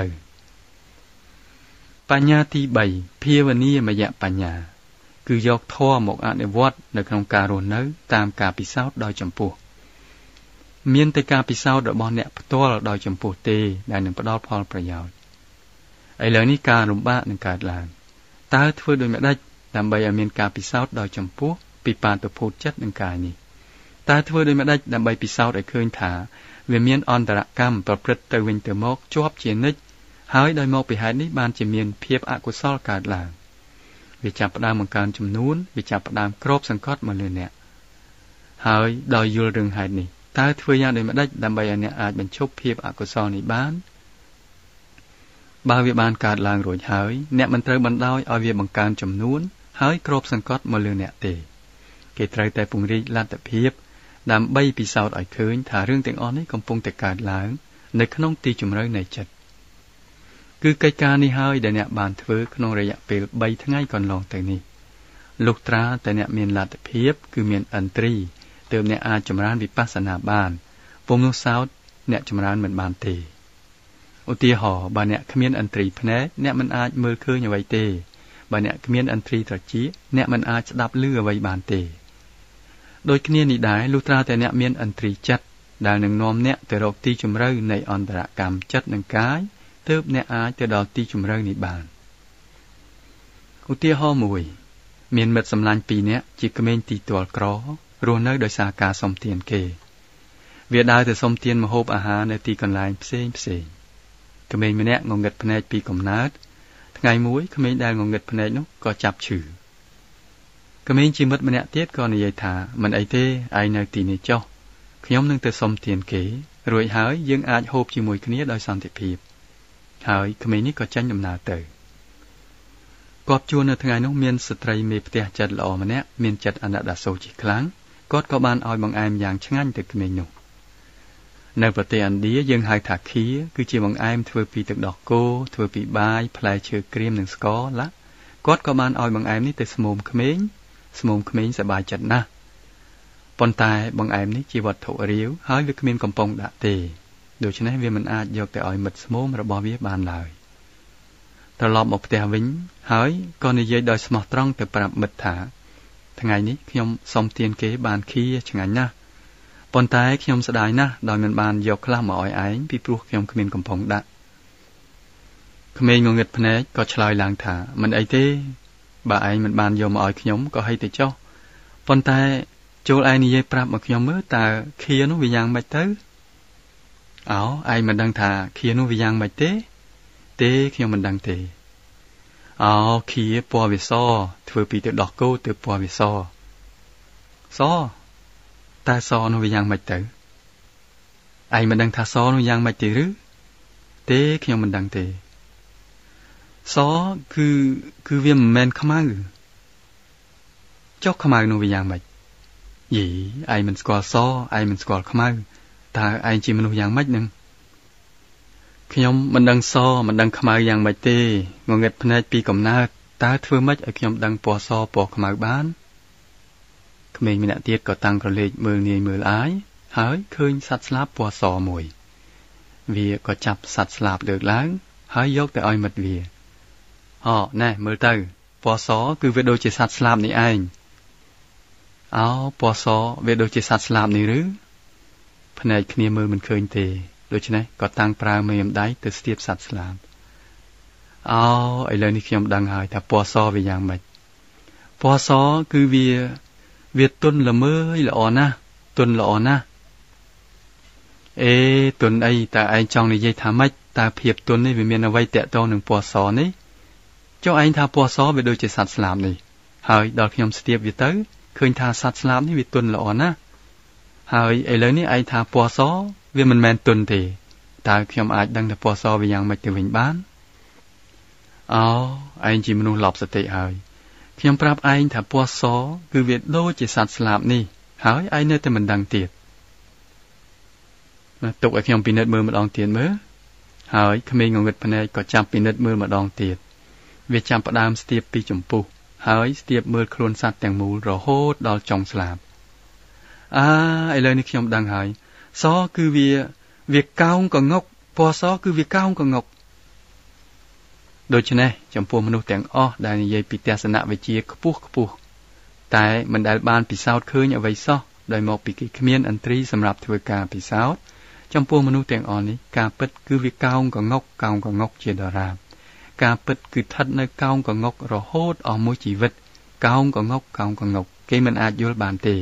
Speaker 1: បញ្ញាទីបីភាវនាមយបញ្ញាគឺយកធម៌មកអនុវត្តនៅក្នុងការរស់នៅតាមការពិសោធន៍ដោយចំពោះមានតែការពិសោធន៍របស់អ្នកផ្ទាល់ដោយចំពោះទេដែលនឹងផ្ដល់ផលប្រយោជន៍ឥឡូវនេះការលំបាកនឹងកើតឡើងតើធ្វើដូចម្តេចដើម្បីឲ្យមានការពិសោធន៍ដោយចំពោះពីបាតុភូតចិត្តនឹងកាយនេះតើធ្វើដូចម្តេចដើម្បីពិសោធន៍ឲ្យឃើញថាវាមានអន្តរកម្មប្រព្រឹត្តទៅវិញទៅមកជាប់ជានិច្ចហើយដោយមកពីហេតុនេះបានជាមានភាពអកុសលកើតឡើងវាចាប់ផ្ដើមបង្កើនចំនួនវាចាប់ផ្ដើមគ្របសង្កត់មកលើអ្នកហើយដោយយល់រឿងហេតុនេះតើធ្វើយ៉ាងដូចម្តេចដើម្បីឲ្យអ្នកអាចបញ្ឈប់ភាពអកុសលនេះបានបើវាបានកើតឡើងរួចហើយអ្នកមិនត្រូវបណ្ដោយឲ្យវាបង្កើនចំនួនហើយគ្របសង្កត់មកលើអ្នកទេគេត្រូវតែពង្រីកលទ្ធភាពដើម្បីពិសោធន៍ឲ្យឃើញថារឿងទាំងអស់នេះកំពុងតែកើតឡើងនៅក្នុងទីជម្រៅនៃចិត្តគឺកិច្ចការនេះហើយដែលអ្នកបានធ្វើក្នុងរយៈពេលបីថ្ងៃកន្លងទៅនេះលុះត្រាតែអ្នកមានលទ្ធភាពគឺមានឥន្ទ្រីទើបអ្នកអាចចម្រើនវិបស្សនាបានពុំនោះសោតអ្នកចម្រើនមិនបានទេឧទាហរណ៍បើអ្នកគ្មានឥន្ទ្រីភ្នែកអ្នកមិនអាចមើលឃើញអ្វីទេបើអ្នកគ្មានឥន្ទ្រីត្រចៀកអ្នកមិនអាចស្ដាប់ឮអ្វីបានទេដូចគ្នានេះដែរលុះត្រាតែអ្នកមានឥន្ទ្រីចិត្តដែលនឹងនាំអ្នកទៅរកទីជម្រៅនៃអន្តរកម្មចិត្តនិងកាយទើបអ្នកអាចទៅដល់ទីជម្រៅនេះបានឧទាហរណ៍មួយមានមិត្តសម្លាញ់ពីរនាក់ជាក្មេងទីទាល់ក្ររស់នៅដោយសារការសុំទានគេវាដើរទៅសុំទានម្ហូបអាហារនៅទីកន្លែងផ្សេងផ្សេងក្មេងម្នាក់ងងឹតភ្នែកពីកំណើតថ្ងៃមួយក្មេងដែលងងឹតភ្នែកនោះក៏ចាប់ឈឺក្មេងជាមិត្តម្នាក់ទៀតក៏និយាយថាមិនអីទេឯងនៅទីនេះចុះខ្ញុំនឹងទៅសុំទានគេរួចហើយយើងអាចហូបជាមួយគ្នាដោយសន្តិភាពហើយក្មេងនេះក៏ចេញដំណើរទៅគាត់ជួននៅថ្ងៃនោះមានស្ត្រីមេផ្ទះចិត្តល្អម្នាក់មានចិត្តអាណិតអាសូរជាខ្លាំងគាត់ក៏បានឲ្យបង្អែមយ៉ាងឆ្ងាញ់ទៅក្មេងនោះនៅប្រទេសឥណ្ឌាយើងហៅថាខៀរគឺជាបង្អែមធ្វើពីទឹកដោះគោធ្វើពីបាយផ្លែឈើក្រៀមនិងស្ករឡាគាត់ក៏បានឲ្យបង្អែមនេះទៅស្មូមក្មេងស្មូមក្មេងសប្បាយចិត្តណាស់ប៉ុន្តែបង្អែមនេះជាវត្ថុរាវហើយវាគ្មានកំប៉ុងដាក់ទេដូច្នេះវាមិនអាចយកទៅឲ្យមិត្តស្មូមរបស់វាបានឡើយត្រឡប់មកផ្ទះវិញហើយក៏និយាយដោយស្មោះត្រង់ទៅប្រាប់មិត្តថាថ្ងៃនេះខ្ញុំសុំទានគេបានខៀរឆ្ងាញ់ណាស់ប៉ុន្តែខ្ញុំស្ដាយណាស់ដោយមិនបានយកខ្លះមកឲ្យឯងពីព្រោះខ្ញុំគ្មានកំប៉ុងដាក់ក្មេងងងឹតភ្នែកក៏ឆ្លើយឡើងថាមិនអីទេបើឯងមិនបានយកមកឲ្យខ្ញុំក៏ហីទៅចុះប៉ុន្តែចូលឯងនិយាយប្រាប់មកខ្ញុំមើលតើខៀរនោះវាយ៉ាងម៉េចទៅអោឯងមិនដឹងថាខៀរនោះវាយ៉ាងម៉េចទេទេខ្ញុំមិនដឹងទេអោខៀរពណ៌វាសធ្វើពីទឹកដោះគោទៅពណ៌វាសសតែសនោះវាយ៉ាងម៉េចទៅឯងមិនដឹងថាសនោះយ៉ាងម៉េចទេឬទេខ្ញុំមិនដឹងទេសគឺគឺវាមិនមែនខ្មៅចុះខ្មៅនោះវាយ៉ាងម៉េចយីឯងមិនស្គាល់សឯងមិនស្គាល់ខ្មៅតើឯងជាមនុស្សយ៉ាងម៉េចនឹងខ្ញុំមិនដឹងសមិនដឹងខ្មៅយ៉ាងម៉េចទេងងឹតភ្នែកពីកំណើតតើធ្វើម៉េចឲ្យខ្ញុំដឹងពណ៌សពណ៌ខ្មៅបានក្មេងម្នាក់ទៀតក៏តាំងក្រឡេកមើលនាយមើលអាយហើយឃើញសត្វស្លាបពណ៌សមួយវាក៏ចាប់សត្វស្លាបលើកឡើងហើយយកទៅឲ្យមិត្តវាអូណែមើលទៅពណ៌សគឺវាដូចជាសត្វស្លាបនេះឯងអោពណ៌សវាដូចជាសត្វស្លាបនេះឬភ្នែកគ្នាមើលមិនឃើញទេដូច្នេះក៏តាំងប្រើមេម្ដាយទៅស្ទាបសត្វស្លាបអូឥឡូវនេះខ្ញុំដឹងហើយថាពណ៌សវាយ៉ាងម៉េចពណ៌សគឺវាវាទន់ល្មើយល្អណាស់ទន់ល្អណាស់អេទន់អីតើឯងចង់និយាយថាម៉េចតើភាពទន់នេះវាមានអ្វីតាក់ទងនឹងពណ៌សនេះចុះឯងថាពណ៌សវាដូចជាសត្វស្លាបនេះហើយដល់ខ្ញុំស្ទាបវាទៅឃើញថាសត្វស្លាបនេះវាទន់ល្អណាស់ហើយឥឡូវនេះឯងថាពណ៌សវាមិនមែនទន់ទេតើខ្ញុំអាចដឹងថាពណ៌សវាយ៉ាងម៉េចទៅវិញបានអូឯងជាមនុស្សឡប់សតិហើយខ្ញុំប្រាប់ឯងថាពណ៌សគឺវាដូចជាសត្វស្លាបនេះហើយឯងនៅតែមិនដឹងទៀតទុកឲ្យខ្ញុំពិនិត្យមើលម្ដងទៀតមើលហើយក្មេងងងឹតភ្នែកក៏ចាប់ពិនិត្យមើលម្ដងទៀតវាចាប់ផ្ដើមស្ទាបពីចំពុះហើយស្ទាបមើលខ្លួនសត្វទាំងមូលរហូតដល់ចុងស្លាបអើឥឡូវនេះខ្ញុំដឹងហើយសគឺវាវាកោងកងុកពណ៌សគឺវាកោងកងុកដូច្នេះចំពោះមនុស្សទាំងអស់ដែលនិយាយពីទស្សនវិជ្ជាខ្ពស់ខ្ពស់តែមិនដែលបានពិសោធន៍ឃើញអ្វីសោះដោយមកពីគេគ្មានអន្ត្រីសម្រាប់ធ្វើការពិសោធន៍ចំពោះមនុស្សទាំងអស់នេះការពិតគឺវាកោងកងុកកោងកងុកជាដរាបការពិតគឺស្ថិតនៅកោងកងុករហូតអស់មួយជីវិតកោងកងុកកោងកងុកគេមិនអាចយល់បានទេ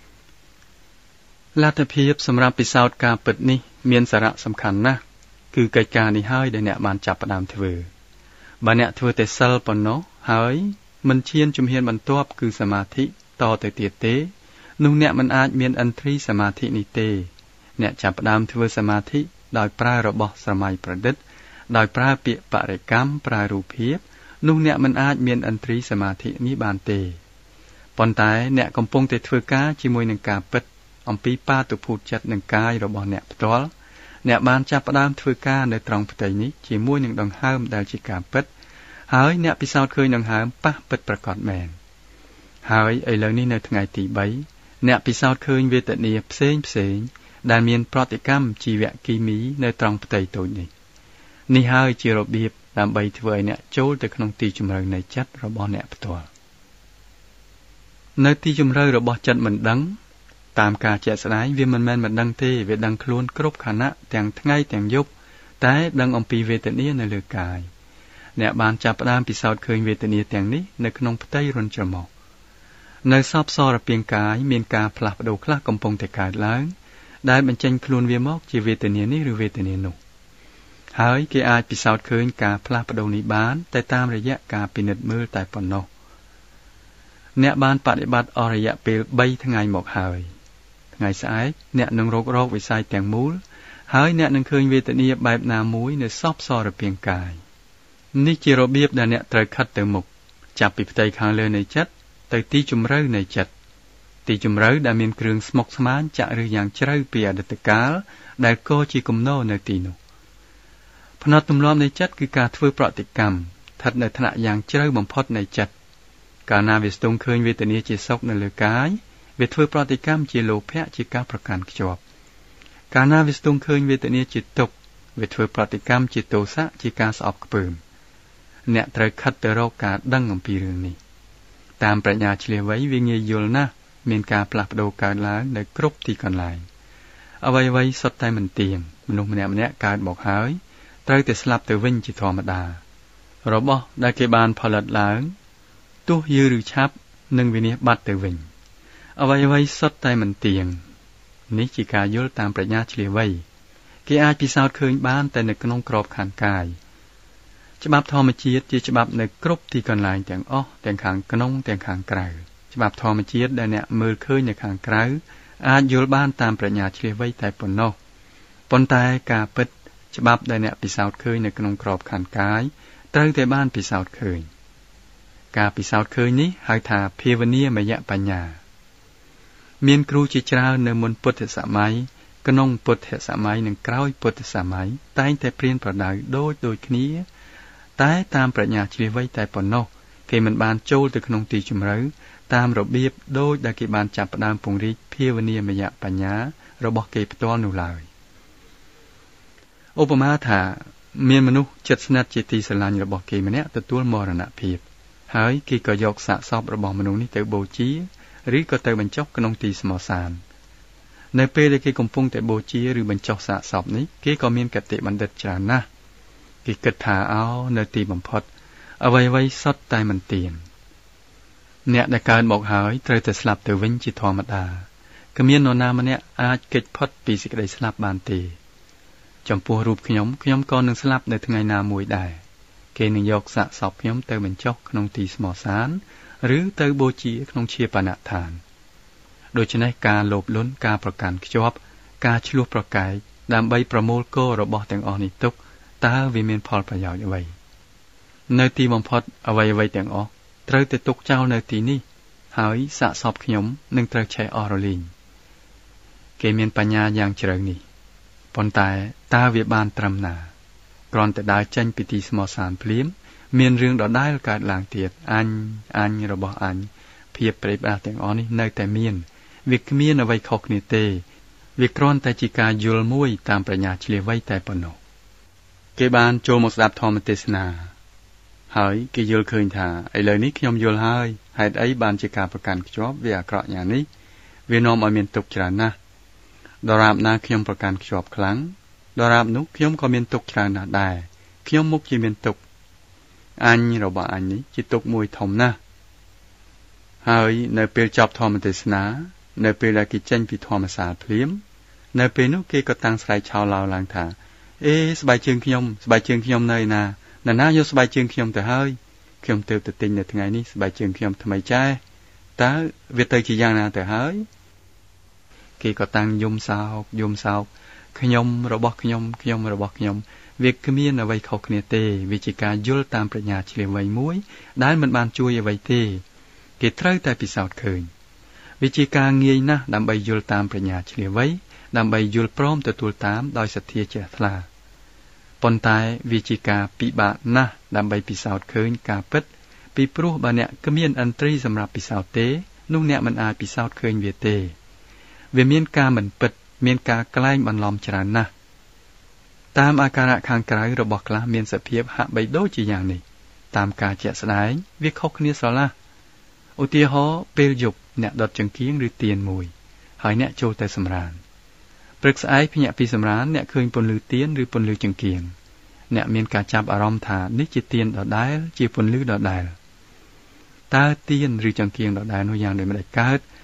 Speaker 1: លទ្ធភាពសម្រាប់ពិសោធន៍ការពិតនេះមានសារៈសំខាន់ណាស់គឺកិច្ចការនេះហើយដែលអ្នកបានចាប់ផ្ដើមធ្វើបើអ្នកធ្វើតែសិលប៉ុណ្ណោះហើយមិនឈានជំហានបន្ទាប់គឺសមាធិតទៅទៀតទេនោះអ្នកមិនអាចមានអន្ត្រីសមាធិនេះទេអ្នកចាប់ផ្ដើមធ្វើសមាធិដោយប្រើរបស់ស្រមៃប្រឌិតដោយប្រើពាក្យបរិកម្មប្រើរូបភាពនោះអ្នកមិនអាចមានអន្ត្រីសមាធិនេះបានទេប៉ុន្តែអ្នកកំពុងតែធ្វើការជាមួយនឹងការពិតអំពីបាតុភូតចិត្តនិងកាយរបស់អ្នកផ្ទាល់អ្នកបានចាប់ផ្ដើមធ្វើការនៅត្រង់ផ្ទៃនេះជាមួយនឹងដង្ហើមដែលជាការពិតហើយអ្នកពិសោធន៍ឃើញដង្ហើមប៉ះពិតប្រាកដមែនហើយឥឡូវនេះនៅថ្ងៃទីបីអ្នកពិសោធន៍ឃើញវេទនាផ្សេងផ្សេងដែលមានប្រតិកម្មជីវគីមីនៅត្រង់ផ្ទៃតូចនេះនេះហើយជារបៀបដើម្បីធ្វើឲ្យអ្នកចូលទៅក្នុងទីជម្រៅនៃចិត្តរបស់អ្នកផ្ទាល់នៅទីជម្រៅរបស់ចិត្តមិនដឹងតាមការជាក់ស្ដែងវាមិនមែនមិនដឹងទេវាដឹងខ្លួនគ្រប់ខណៈទាំងថ្ងៃទាំងយប់តែដឹងអំពីវេទនានៅលើកាយអ្នកបានចាប់ផ្ដើមពិសោធន៍ឃើញវេទនាទាំងនេះនៅក្នុងផ្ទៃរន្ធច្រមុះនៅសពសរពាង្គកាយមានការផ្លាស់ប្ដូរខ្លះកំពុងតែកើតឡើងដែលបញ្ចេញខ្លួនវាមកជាវេទនានេះឬវេទនានោះហើយគេអាចពិសោធន៍ឃើញការផ្លាស់ប្ដូរនេះបានតែតាមរយៈការពិនិត្យមើលតែប៉ុណ្ណោះអ្នកបានបដិបត្តិអស់រយៈពេលបីថ្ងៃមកហើយថ្ងៃស្អែកអ្នកនឹងរករកវិស័យទាំងមូលហើយអ្នកនឹងឃើញវេទនាបែបណាមួយនៅសពសរពាង្គកាយនេះជារបៀបដែលអ្នកត្រូវខិតទៅមុខចាប់ពីផ្ទៃខាងលើនៃចិត្តទៅទីជម្រៅនៃចិត្តទីជម្រៅដែលមានគ្រឿងស្មុគស្មាញចាក់ឬយ៉ាងជ្រៅពីអតីតកាលដែលក៏ជាគំនរនៅទីនោះផ្នត់ទម្លាប់នៃចិត្តគឺការធ្វើប្រតិកម្មស្ថិតនៅថ្នាក់យ៉ាងជ្រៅបំផុតនៃចិត្តកាលណាវាស្ទង់ឃើញវេទនាជាសុខនៅលើកាយវាធ្វើប្រតិកម្មជាលោភៈជាការប្រកាន់ខ្ជាប់កាលណាវាស្ទង់ឃើញវេទនាជាទុក្ខវាធ្វើប្រតិកម្មជាទោសៈជាការស្អប់ខ្ពើមអ្នកត្រូវខិតទៅរកការដឹងអំពីរឿងនេះតាមប្រាជ្ញាឆ្លៀសវៃវាងាយយល់ណាស់មានការផ្លាស់ប្ដូរកើតឡើងនៅគ្រប់ទីកន្លែងអ្វីៗសុទ្ធតែមិនទៀងមនុស្សម្នាក់ម្នាក់កើតមកហើយត្រូវតែស្លាប់ទៅវិញជាធម្មតារបស់ដែលគេបានផលិតឡើងទោះយូរឬឆាប់នឹងវិនាសបាត់ទៅវិញអ្វីៗសុទ្ធតែមិនទៀងនេះជាការយល់តាមប្រាជ្ញាឆ្លៀសវៃគេអាចពិសោធន៍ឃើញបានតែនៅក្នុងក្របខ័ណ្ឌកាយច្បាប់ធម្មជាតិជាច្បាប់នៅគ្រប់ទីកន្លែងទាំងអស់ទាំងខាងក្នុងទាំងខាងក្រៅច្បាប់ធម្មជាតិដែលអ្នកមើលឃើញនៅខាងក្រៅអាចយល់បានតាមប្រាជ្ញាឆ្លៀសវៃតែប៉ុណ្ណោះប៉ុន្តែការពិតច្បាប់ដែលអ្នកពិសោធន៍ឃើញនៅក្នុងក្របខ័ណ្ឌកាយត្រូវតែបានពិសោធន៍ឃើញការពិសោធន៍ឃើញនេះហៅថាភាវនាមយបញ្ញាមានគ្រូជាច្រើននៅមុនពុទ្ធសម័យក្នុងពុទ្ធសម័យនិងក្រោយពុទ្ធសម័យតែងតែព្រានប្រដៅដូចដូចគ្នាតែតាមប្រាជ្ញាឆ្លៀសវៃតែប៉ុណ្ណោះគេមិនបានចូលទៅក្នុងទីជម្រៅតាមរបៀបដូចដែលគេបានចាប់ផ្ដើមពង្រីកភាវនាមយបញ្ញារបស់គេផ្ទាល់នោះឡើយឧបមាថាមានមនុស្សចិត្តស្និទ្ធជាទីស្រឡាញ់របស់គេម្នាក់ទទួលមរណភាពហើយគេក៏យកសាកសពរបស់មនុស្សនេះទៅបូជាឬក៏ទៅបញ្ចុះក្នុងទីស្មោសាននៅពេលដែលគេកំពុងតែបូជាឬបញ្ចុះសាកសពនេះគេក៏មានគតិបណ្ឌិតច្រើនណាស់គេគិតថាអោនៅទីបំផុតអ្វីៗសុទ្ធតែមិនទៀងអ្នកដែលកើតមកហើយត្រូវតែស្លាប់ទៅវិញជាធម្មតាគ្មាននរណាម្នាក់អាចគេចផុតពីសេចក្តីស្លាប់បានទេចំពោះរូបខ្ញុំខ្ញុំក៏នឹងស្លាប់នៅថ្ងៃណាមួយដែរគេនឹងយកសាកសពខ្ញុំទៅបញ្ចុះក្នុងទីស្មោសានឬទៅបូជាក្នុងជាបណដ្ឋានដូច្នេះការលោភលន់ការប្រកាន់ខ្ជាប់ការឈ្លោះប្រកែកដើម្បីប្រមូលគោរបស់ទាំងអស់នេះទុកតើវាមានផលប្រយោជន៍អ្វីនៅទីបំផុតអ្វីអ្វីទាំងអស់ត្រូវតែទុកចោលនៅទីនេះហើយសាកសពខ្ញុំនឹងត្រូវឆេះអស់រលីងគេមានបញ្ញាយ៉ាងជ្រៅនេះប៉ុន្តែតើវាបានត្រឹមណាគ្រាន់តែដើរចេញពីទីស្មោសានភ្លាមមានរឿងដដែលកើតឡើងទៀតអញអញរបស់អញភាពប្រេបអាទាំងអស់នេះនៅតែមានវាគ្មានអ្វីខុសគ្នាទេវាគ្រាន់តែជាការយល់មួយតាមប្រាជ្ញាឆ្លៀសវៃតែប៉ុណ្ណោះគេបានចូលមកស្ដាប់ធម្មទេសនាហើយគេយល់ឃើញថាឥឡូវនេះខ្ញុំយល់ហើយហេតុអីបានជាការប្រកាន់ខ្ជាប់វាអាក្រក់យ៉ាងនេះវានាំឲ្យមានទុក្ខច្រើនណាស់ដរាបណាខ្ញុំប្រកាន់ខ្ជាប់ខ្លាំងដរាបនោះខ្ញុំក៏មានទុក្ខច្រើនណាស់ដែរខ្ញុំមុខជាមានទុក្ខអញរបស់អញនេះជាទុក្ខមួយធំណាស់ហើយនៅពេលចប់ធម្មទេសនានៅពេលដែលគេចេញពីធម្មសាលភ្លាមនៅពេលនោះគេក៏តាំងស្រែកឆោឡោឡើងថាអេស្បែកជើងខ្ញុំស្បែកជើងខ្ញុំនៅណាណាណាយកស្បែកជើងខ្ញុំទៅហើយខ្ញុំទើបទៅទិញនៅថ្ងៃនេះស្បែកជើងខ្ញុំថ្មីចែតើវាទៅជាយ៉ាងណាទៅហើយគេក៏តាំងយំសោកយំសោកខ្ញុំរបស់ខ្ញុំខ្ញុំរបស់ខ្ញុំវាគ្មានអ្វីខុសគ្នាទេវាជាការយល់តាមប្រាជ្ញាឆ្លៀសវៃមួយដែលមិនបានជួយអ្វីទេគេត្រូវតែពិសោធន៍ឃើញវាជាការងាយណាស់ដើម្បីយល់តាមប្រាជ្ញាឆ្លៀសវៃដើម្បីយល់ព្រមទទួលតាមដោយសទ្ធាជ្រះថ្លាប៉ុន្តែវាជាការពិបាកណាស់ដើម្បីពិសោធន៍ឃើញការពិតពីព្រោះបើអ្នកគ្មានឥន្ទ្រីសម្រាប់ពិសោធន៍ទេនោះអ្នកមិនអាចពិសោធន៍ឃើញវាទេវាមានការមិនពិតមានការក្លែងបន្លំច្រើនណាស់តាមអាការៈខាងក្រៅរបស់ខ្លះមានសភាពហាក់បីដូចជាយ៉ាងនេះតាមការជាក់ស្ដែងវាខុសគ្នាស្រឡះឧទាហរណ៍ពេលយប់អ្នកដុតចង្កៀងឬទៀនមួយហើយអ្នកចូលទៅសម្រានព្រឹកស្អែកភ្ញាក់ពីសម្រានអ្នកឃើញពន្លឺទៀនឬពន្លឺចង្កៀងអ្នកមានការចាប់អារម្មណ៍ថានេះជាទៀនដដែលជាពន្លឺដដែលតើទៀនឬចង្កៀងដដែលនោះយ៉ាងដូចម្តេចកើត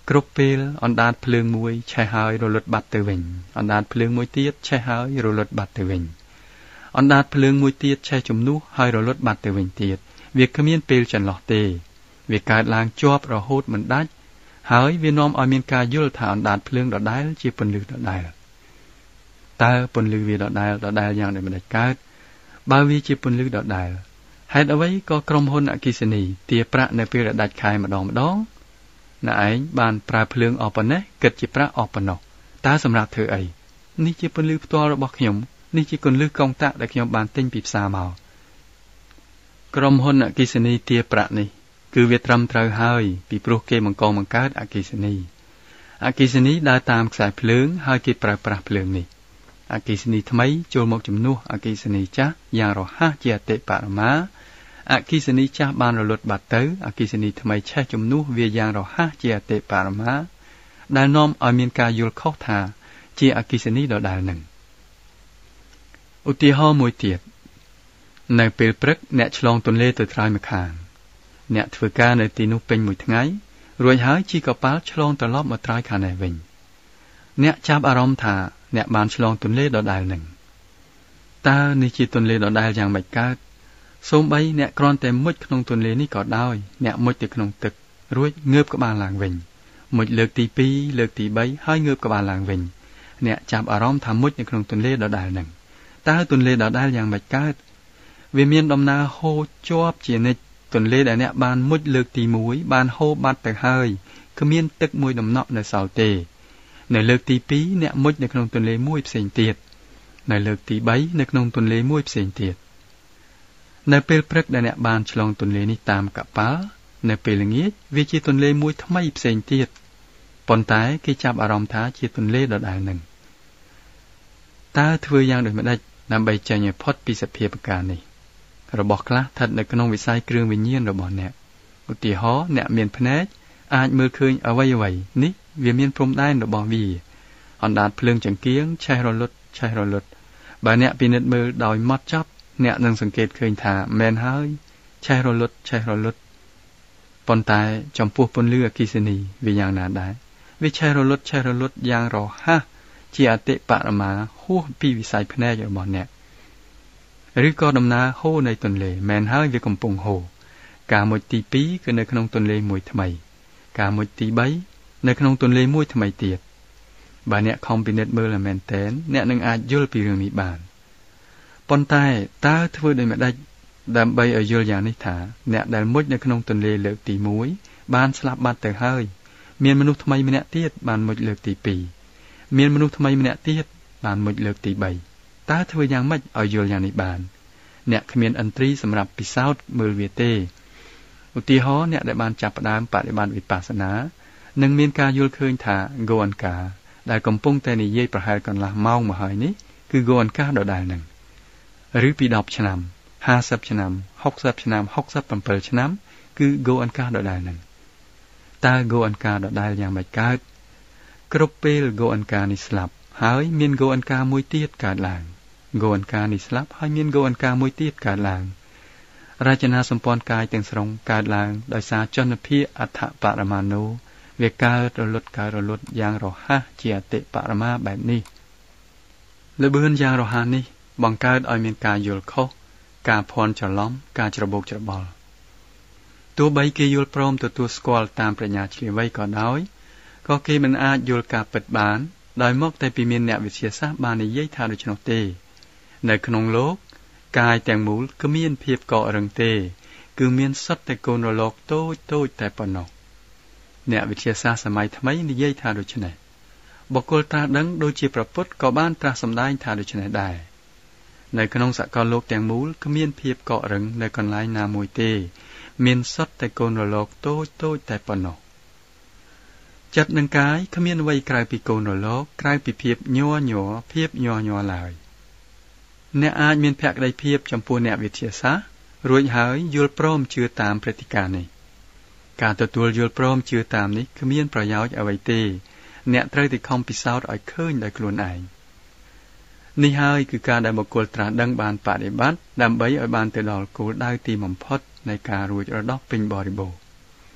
Speaker 1: គ្រប់ពេលអណ្ដាតភ្លើងមួយឆេះហើយរលត់បាត់ទៅវិញអណ្ដាតភ្លើងមួយទៀតឆេះហើយរលត់បាត់ទៅវិញអណ្ដាតភ្លើងមួយទៀតឆេះជំនួសហើយរលត់បាត់ទៅវិញទៀតវាគ្មានពេលចន្លោះទេវាកើតឡើងជាប់រហូតមិនដាច់ហើយវានាំឲ្យមានការយល់ថាអណ្ដាតភ្លើងដដែលជាពន្លឺដដែលតើពន្លឺវាដដែលដដែលយ៉ាងដូចម្តេចកើតបើវាជាពន្លឺដដែលហេតុអ្វីក៏ក្រុមហ៊ុនអគ្គិសនីទារប្រាក់នៅពេលដែលដាច់ខែម្ដងម្ដងអ្នកឯងបានប្រើភ្លើងអស់ប៉ុណ្ណេះគិតជាប្រាក់អស់ប៉ុណ្ណោះតើសម្រាប់ធ្វើអីនេះជាពន្លឺផ្ទាល់របស់ខ្ញុំនេះជាគន្លឹះកងតាក់ដែលខ្ញុំបានទិញពីផ្សារមកក្រុមហ៊ុនអគ្គិសនីទារប្រាក់នេះគឺវាត្រឹមត្រូវហើយពីព្រោះគេបង្កបង្កើតអគ្គិសនីអគ្គិសនីដើរតាមខ្សែភ្លើងហើយគេប្រើប្រាស់ភ្លើងនេះអគ្គិសនីថ្មីចូលមកជំនួសអគ្គិសនីចាស់យ៉ាងរហ័សជាអតិបរមាអគ្គិសនីចាស់បានរលត់បាត់ទៅអគ្គិសនីថ្មីឆេះជំនួសវាយ៉ាងរហ័សជាអតិបរមាដែលនាំឲ្យមានការយល់ខុសថាជាអគ្គិសនីដដែលនឹងឧទាហរណ៍មួយទៀតនៅពេលព្រឹកអ្នកឆ្លងទន្លេទៅត្រើយម្ខាងអ្នកធ្វើការនៅទីនោះពេញមួយថ្ងៃរួចហើយជិះកប៉ាល់ឆ្លងត្រឡប់មកត្រើយខាងនេះវិញអ្នកចាប់អារម្មណ៍ថាអ្នកបានឆ្លងទន្លេដដែលនឹងតើនេះជាទន្លេដដែលយ៉ាងម៉េចកើតសូម្បីអ្នកគ្រាន់តែមុជក្នុងទន្លេនេះក៏ដោយអ្នកមុជទៅក្នុងទឹករួចងើបក្បាលឡើងវិញមុជលើកទីពីរលើកទីបីហើយងើបក្បាលឡើងវិញអ្នកចាប់អារម្មណ៍ថាមុជនៅក្នុងទន្លេដដែលនឹងតើទន្លេដដែលយ៉ាងម៉េចកើតវាមានដំណើរហូរជាប់ជានិច្ចទន្លេដែលអ្នកបានមុជលើកទីមួយបានហូរបាត់ទៅហើយគ្មានទឹកមួយដំណក់នៅសល់ទេនៅលើកទីពីរអ្នកមុជនៅក្នុងទន្លេមួយផ្សេងទៀតនៅលើកទីបីនៅក្នុងទន្លេមួយផ្សេងទៀតនៅពេលព្រឹកដែលអ្នកបានឆ្លងទន្លេនេះតាមកប៉ាល់នៅពេលល្ងាចវាជាទន្លេមួយថ្មីផ្សេងទៀតប៉ុន្តែគេចាប់អារម្មណ៍ថាជាទន្លេដដែលនឹងតើធ្វើយ៉ាងដូចម្តេចដើម្បីចេញឲ្យផុតពីសភាពការនេះរបស់ខ្លះស្ថិតនៅក្នុងវិស័យគ្រឿងវិញ្ញាណរបស់អ្នកឧទាហរណ៍អ្នកមានភ្នែកអាចមើលឃើញអ្វីអ្វីនេះវាមានព្រំដែនរបស់វាអណ្ដាតភ្លើងចង្គៀងឆេះរលត់ឆេះរលត់បើអ្នកពិនិត្យមើលដោយម៉ត់ចត់អ្នកនឹងសង្កេតឃើញថាមែនហើយឆេះរលត់ឆេះរលត់ប៉ុន្តែចំពោះពន្លឺអគ្គិសនីវាយ៉ាងណាដែរវាឆេះរលត់ឆេះរលត់យ៉ាងរហ័សជាអតិបរមាហួសពីវិស័យភ្នែករបស់អ្នកឬក៏ដំណើរហូរនៃទន្លេមែនហើយវាកំពុងហូរការមុជទីពីរគឺនៅក្នុងទន្លេមួយថ្មីការមុជទីបីនៅក្នុងទន្លេមួយថ្មីទៀតបើអ្នកខំពិនិត្យមើលឲ្យមែនទែនអ្នកនឹងអាចយល់ពីរឿងនេះបានប៉ុន្តែតើធ្វើដូចម្តេចដើម្បីឲ្យយល់យ៉ាងនេះថាអ្នកដែលមុជនៅក្នុងទន្លេលើកទីមួយបានស្លាប់បាត់ទៅហើយមានមនុស្សថ្មីម្នាក់ទៀតបានមុជលើកទីពីរមានមនុស្សថ្មីម្នាក់ទៀតបានមុជលើកទីបីតើធ្វើយ៉ាងម៉េចឲ្យយល់យ៉ាងនេះបានអ្នកគ្មានឥន្ទ្រីសម្រាប់ពិសោធន៍មើលវាទេឧទាហរណ៍អ្នកដែលបានចាប់ផ្ដើមបដិបត្តិវិបស្សនានឹងមានការយល់ឃើញថាហ្គោអង្ការដែលកំពុងតែនិយាយប្រហែលកន្លះម៉ោងមកហើយនេះគឺហ្គោអង្ការដដែលនឹងឬពីដប់ឆ្នាំហាសិបឆ្នាំហុកសិបឆ្នាំហុកសិបប្រាំឆ្នាំគឺហ្គោអង្ការដដែលនឹងតើហ្គោអង្ការដដែលយ៉ាងម៉េចកើតគ្រប់ពេលហ្គោអង្ការនេះស្លាប់ហើយមានហ្គោអង្ការមួយទៀតកើតឡើងហ្គោអង្ការនេះស្លាប់ហើយមានហ្គោអង្ការមួយទៀតកើតឡើងរចនាសម្ព័ន្ធកាយទាំងស្រុងកើតឡើងដោយសារចលនភាពអដ្ឋបរមាណូវាកើតរលត់កើតរលត់យ៉ាងរហ័សជាអតិបរមាបែបនេះល្បឿនយ៉ាងរហ័សនេះបង្កើតឲ្យមានការយល់ខុសការភ័ន្តច្រឡំការច្របូកច្របល់ទោះបីគេយល់ព្រមទទួលស្គាល់តាមប្រាជ្ញាឈ្លាសវៃក៏ដោយក៏គេមិនអាចយល់ការពិតបានដោយមកតែពីមានអ្នកវិទ្យាសាស្ត្របាននិយាយថាដូច្នោះទេនៅក្នុងលោកកាយទាំងមូលគ្មានភាពកករឹងទេគឺមានសុទ្ធតែកូនរលកតូចតូចតែប៉ុណ្ណោះអ្នកវិទ្យាសាស្ត្រសម័យថ្មីនិយាយថាដូច្នេះបុគ្គលត្រាស់ដឹងដូចជាព្រះពុទ្ធក៏បានត្រាស់សម្ដែងថាដូច្នេះដែរនៅក្នុងសកលលោកទាំងមូលគ្មានភាពកករឹងនៅកន្លែងណាមួយទេមានសុទ្ធតែកូនរលកតូចតូចតែប៉ុណ្ណោះចិត្តនិងកាយគ្មានអ្វីក្រៅពីកូនរលកក្រៅពីភាពញ័រញ័រភាពញ័រញ័រឡើយអ្នកអាចមានភក្ដីភាពចំពោះអ្នកវិទ្យាសាស្ត្ររួចហើយយល់ព្រមជឿតាមព្រឹត្តិការណ៍នេះការទទួលយល់ព្រមជឿតាមនេះគ្មានប្រយោជន៍អ្វីទេអ្នកត្រូវតែខំពិសោធន៍ឲ្យឃើញដោយខ្លួនឯងនេះហើយគឺការដែលបុគ្គលត្រាស់ដឹងបានបដិបត្តិដើម្បីឲ្យបានទៅដល់គោលដៅទីបំផុតនៃការរួចរដោះពេញបរិបូរណ៍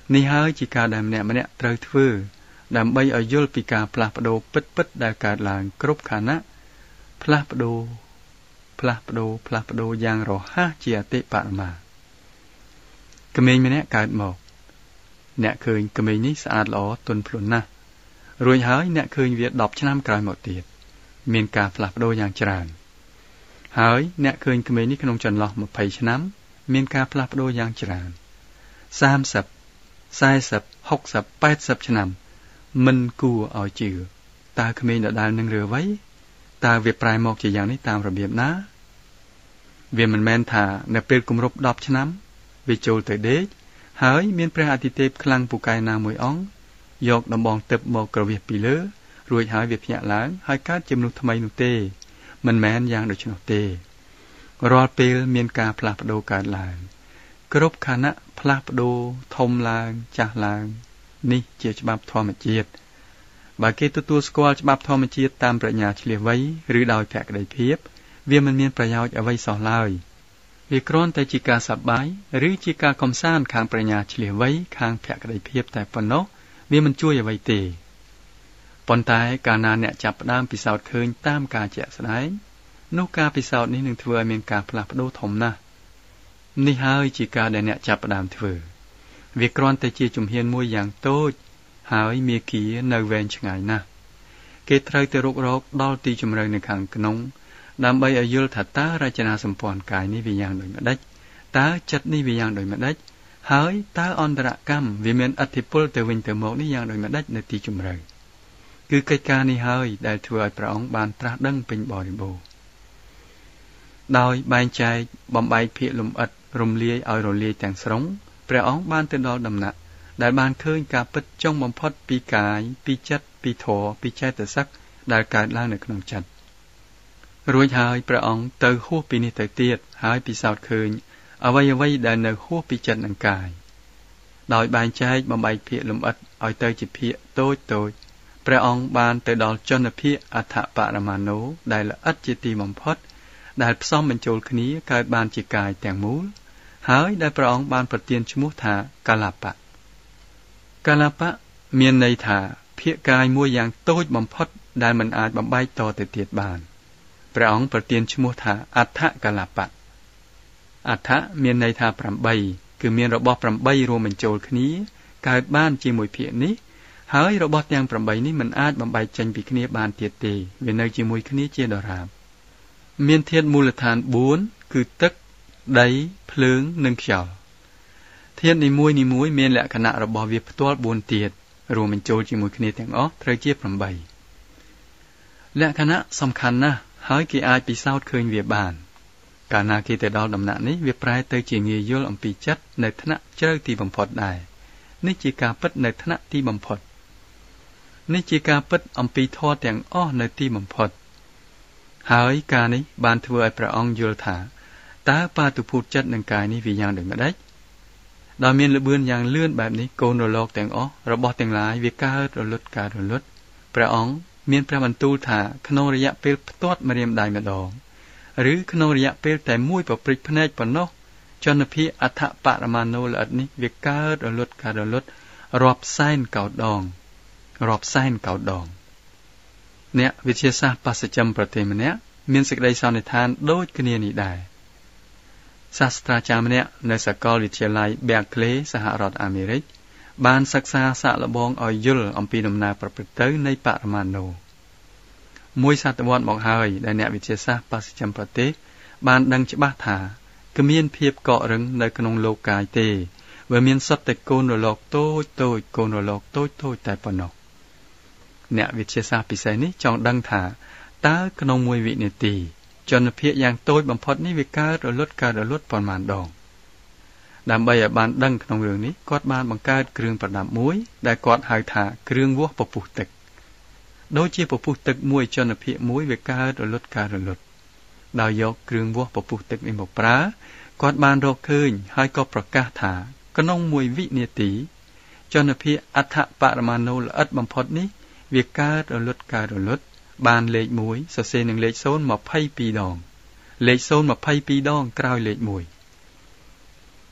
Speaker 1: នេះហើយជាការដែលម្នាក់ម្នាក់ត្រូវធ្វើដើម្បីឲ្យយល់ពីការផ្លាស់ប្ដូរពិតពិតដែលកើតឡើងគ្រប់ខណៈផ្លាស់ប្ដូរផ្លាស់ប្ដូរផ្លាស់ប្ដូរយ៉ាងរហ័សជាអតិបរមាក្មេងម្នាក់កើតមកអ្នកឃើញក្មេងនេះស្អាតល្អទន់ភ្លន់ណាស់រួចហើយអ្នកឃើញវាដប់ឆ្នាំក្រោយមកទៀតមានការផ្លាស់ប្ដូរយ៉ាងច្រើនហើយអ្នកឃើញក្មេងនេះក្នុងចន្លោះម្ភៃឆ្នាំមានការផ្លាស់ប្ដូរយ៉ាងច្រើនសាមសិប សែសិប ហុកសិប แปดสิบឆ្នាំមិនគួរឲ្យជឿតើក្មេងដដែលនឹងឬអ្វីតើវាប្រែមកជាយ៉ាងនេះតាមរបៀបណាវាមិនមែនថានៅពេលគម្រប់ដប់ឆ្នាំវាចូលទៅដេកហើយមានព្រះអាទិទេពខ្លាំងពូកែណាមួយអង្គយកដំបងទឹកមកក្រវាសពីលើរួចហើយវាភ្ញាក់ឡើងហើយកើតជាមនុស្សថ្មីនោះទេមិនមែនយ៉ាងដូច្នោះទេរាល់ពេលមានការផ្លាស់ប្ដូរកើតឡើងគ្រប់ខណៈផ្លាស់ប្ដូរធំឡើងចាស់ឡើងនេះជាច្បាប់ធម្មជាតិបើគេទទួលស្គាល់ច្បាប់ធម្មជាតិតាមប្រាជ្ញាឆ្លៀសវៃឬដោយភក្តីភាពវាមិនមានប្រយោជន៍អ្វីសោះឡើយវាគ្រាន់តែជាការសប្បាយឬជាការកំសាន្តខាងប្រាជ្ញាឆ្លៀសវៃខាងភក្តីភាពតែប៉ុណ្ណោះវាមិនជួយអ្វីទេប៉ុន្តែកាលណាអ្នកចាប់ផ្ដើមពិសោធន៍ឃើញតាមការជាក់ស្ដែងនោះការពិសោធន៍នេះនឹងធ្វើឲ្យមានការផ្លាស់ប្ដូរធំណាស់នេះហើយជាការដែលអ្នកចាប់ផ្ដើមធ្វើវាគ្រាន់តែជាជំហានមួយយ៉ាងតូចហើយមាគ៌ានៅវែងឆ្ងាយណាស់គេត្រូវទៅរុករកដល់ទីជម្រៅនៅខាងក្នុងដើម្បីឲ្យយល់ថាតើរចនាសម្ព័ន្ធកាយនេះវាយ៉ាងដូចម្ដេចតើចិត្តនេះវាយ៉ាងដូចម្ដេចហើយតើអន្តរកម្មវាមានឥទ្ធិពលទៅវិញទៅមកនេះយ៉ាងដូចម្ដេចនៅទីជម្រៅគឺកិច្ចការនេះហើយដែលធ្វើឲ្យព្រះអង្គបានត្រាស់ដឹងពេញបរិបូរណ៍ដោយបែងចែកបំបែកភាគលំអិតរំលាយឲ្យរលាយទាំងស្រុងព្រះអង្គបានទៅដល់ដំណាក់ដែលបានឃើញការពិតចុងបំផុតពីកាយពីចិត្តពីធម៌ពីចេតសិកដែលកើតឡើងនៅក្នុងចិត្តរួចហើយព្រះអង្គទៅហួសពីនេះទៅទៀតហើយពិសោធន៍ឃើញអ្វីអ្វីដែលនៅហួសពីចិត្តនិងកាយដោយបែងចែកបំបែកភាគលំអិតឲ្យទៅជាភាគតូចតូចព្រះអង្គបានទៅដល់ជនភាគអដ្ឋបរមាណូដែលល្អិតជាទីបំផុតដែលផ្សំបញ្ចូលគ្នាកើតបានជាកាយទាំងមូលហើយដែលព្រះអង្គបានប្រទានឈ្មោះថាកាឡាបៈកាឡាបៈមានន័យថាភាគកាយមួយយ៉ាងតូចបំផុតដែលមិនអាចបំបែកតទៅទៀតបានព្រះអង្គប្រទានឈ្មោះថាអដ្ឋកាឡាបៈអដ្ឋមានន័យថាប្រាំបីគឺមានរបស់ប្រាំបីរួមបញ្ចូលគ្នាកើតបានជាមួយភាគនេះហើយរបស់ទាំងប្រាំបីនេះមិនអាចបំបែកចេញពីគ្នាបានទៀតទេវានៅជាមួយគ្នាជាដរាបមានធាតុមូលដ្ឋានបួនគឺទឹកដីភ្លើងនិងខ្យល់ធាតុនីមួយនីមួយមានលក្ខណៈរបស់វាផ្ទាល់បួនទៀតរួមបញ្ចូលជាមួយគ្នាទាំងអស់ត្រូវជាប្រាំបីលក្ខណៈសំខាន់ណាស់ហើយគេអាចពិសោធន៍ឃើញវាបានកាលណាគេទៅដល់ដំណាក់នេះវាប្រែទៅជាងាយយល់អំពីចិត្តនៅថ្នាក់ជ្រៅទីបំផុតដែរនេះជាការពិតនៅថ្នាក់ទីបំផុតនេះជាការពិតអំពីធម៌ទាំងអស់នៅទីបំផុតហើយការនេះបានធ្វើឲ្យព្រះអង្គយល់ថាតើបាតុភូតចិត្តនិងកាយនេះវាយ៉ាងដូចម្ដេចដោយមានលបឿនយ៉ាងលឿនបែបនេះកូនរលកទាំងអស់របស់ទាំងឡាយវាកើតរលត់កើតរលត់ព្រះអង្គមានព្រះបន្ទូលថាក្នុងរយៈពេលផ្ទាត់ម្រាមដៃម្ដងឬក្នុងរយៈពេលតែមួយប្រព្រឹត្តភ្នែកប៉ុណ្ណោះជនភាគអដ្ឋបរមាណូល្អិតនេះវាកើតរលត់កើតរលត់រាប់សែនកោដដងរាប់សែនកោដដងអ្នកវិទ្យាសាស្ត្របស្ចិមប្រទេសម្នាក់មានសេចក្តីសន្និដ្ឋានដូចគ្នានេះដែរសាស្ត្រាចារ្យម្នាក់នៅសាកលវិទ្យាល័យ Berkeley សហរដ្ឋអាមេរិកបានសិក្សាសាកល្បងឲ្យយល់អំពីដំណើរប្រព្រឹត្តទៅនៃបរមាណូមួយសតវត្សមកហើយដែលអ្នកវិទ្យាសាស្ត្របស្ចិមប្រទេសបានដឹងច្បាស់ថាគ្មានភាពកករឹងនៅក្នុងលោកកាយទេវាមានសុទ្ធតែកូនរលកតូចតូចកូនរលកតូចតូចតែប៉ុណ្ណោះអ្នកវិទ្យាសាស្ត្រពិសេសនេះចង់ដឹងថាតើក្នុងមួយវិនាទីជនភាគយ៉ាងតូចបំផុតនេះវាកើតរលត់កើតរលត់ប៉ុន្មានដងដើម្បីឲ្យបានដឹងក្នុងរឿងនេះគាត់បានបង្កើតគ្រឿងប្រដាប់មួយដែលគាត់ហៅថាគ្រឿងវាស់ពពុះទឹកដូចជាពពុះទឹកមួយជនភាគមួយវាកើតរលត់កើតរលត់ដោយយកគ្រឿងវាស់ពពុះទឹកនេះមកប្រើគាត់បានរកឃើញហើយក៏ប្រកាសថាក្នុងមួយវិនាទីជនភាគអដ្ឋបរមាណូល្អិតបំផុតនេះវាកើតរលត់កើតរលត់បានលេខមួយសរសេរនឹងលេខศูนย์ ยี่สิบสองដងលេខศูนย์ ยี่สิบสองដងក្រោយលេខមួយ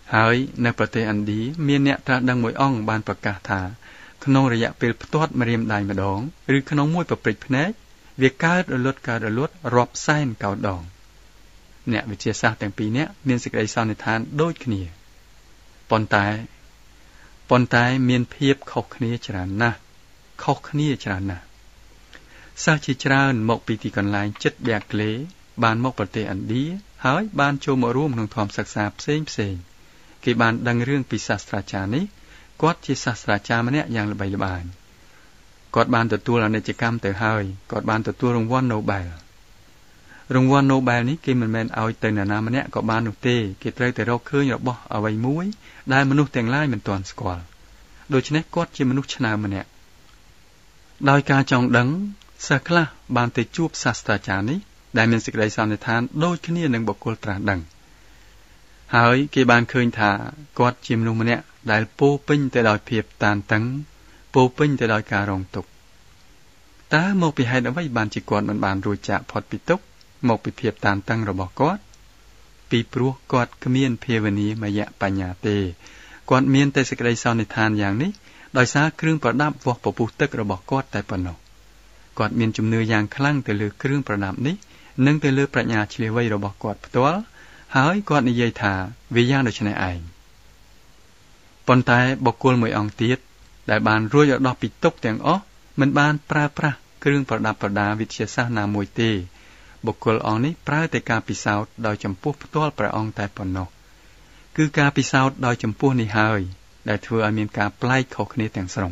Speaker 1: ហើយនៅប្រទេសឥណ្ឌាមានអ្នកត្រាស់ដឹងមួយអង្គបានប្រកាសថាក្នុងរយៈពេលផ្ទាត់ម្រាមដៃម្ដងឬក្នុងមួយប្រព្រឹត្តភ្នែកវាកើតរលត់កើតរលត់រាប់សែនកោដងអ្នកវិទ្យាសាស្ត្រទាំងពីរនាក់មានសេចក្តីសន្និដ្ឋានដូចគ្នាប៉ុន្តែប៉ុន្តែមានភាពខុសគ្នាច្រើនណាស់ខុសគ្នាច្រើនណាស់សិស្សជាច្រើនមកពីទីកន្លែងជិតបែក្លេបានមកប្រទេសឥណ្ឌាហើយបានចូលមករួមក្នុងធម្មសិក្សាផ្សេងផ្សេងគេបានដឹងរឿងពីសាស្ត្រាចារ្យនេះគាត់ជាសាស្ត្រាចារ្យម្នាក់យ៉ាងល្បីល្បាញគាត់បានទទួលអនិច្ចកម្មទៅហើយគាត់បានទទួលរង្វាន់ Nobel រង្វាន់ Nobel នេះគេមិនមែនឲ្យទៅនរណាម្នាក់ក៏បាននោះទេគេត្រូវតែរកឃើញរបស់អ្វីមួយដែលមនុស្សទាំងឡាយមិនទាន់ស្គាល់ដូច្នេះគាត់ជាមនុស្សឆ្នើមម្នាក់ដោយការចង់ដឹងសិស្សខ្លះបានទៅជួបសាស្ត្រាចារ្យនេះដែលមានសេចក្តីសន្និដ្ឋានដូចគ្នានឹងបុគ្គលត្រាស់ដឹងហើយគេបានឃើញថាគាត់ជាមនុស្សម្នាក់ដែលពោពេញទៅដោយភាពតានតឹងពោពេញទៅដោយការរងទុក្ខតើមកពីហេតុអ្វីបានជាគាត់មិនបានរួចចាកផុតពីទុក្ខមកពីភាពតានតឹងរបស់គាត់ពីព្រោះគាត់គ្មានភាវនាមយៈបញ្ញាទេគាត់មានតែសេចក្តីសន្និដ្ឋានយ៉ាងនេះដោយសារគ្រឿងប្រដាប់វាស់ពពុះទឹករបស់គាត់តែប៉ុណ្ណោះគាត់មានជំនឿយ៉ាងខ្លាំងទៅលើគ្រឿងប្រដាប់នេះនិងទៅលើប្រាជ្ញាឈ្លាសវៃរបស់គាត់ផ្ទាល់ហើយគាត់និយាយថាវាយ៉ាងដូច្នេះឯងប៉ុន្តែបុគ្គលមួយអង្គទៀតដែលបានរួចរដោះពីទុក្ខទាំងអស់មិនបានប្រើប្រាស់គ្រឿងប្រដាប់ប្រដាវិទ្យាសាស្ត្រណាមួយទេបុគ្គលអង្គនេះប្រើតែការពិសោធន៍ដោយចំពោះផ្ទាល់ព្រះអង្គតែប៉ុណ្ណោះគឺការពិសោធន៍ដោយចំពោះនេះហើយដែលធ្វើឲ្យមានការប្លែកខុសគ្នាទាំងស្រុង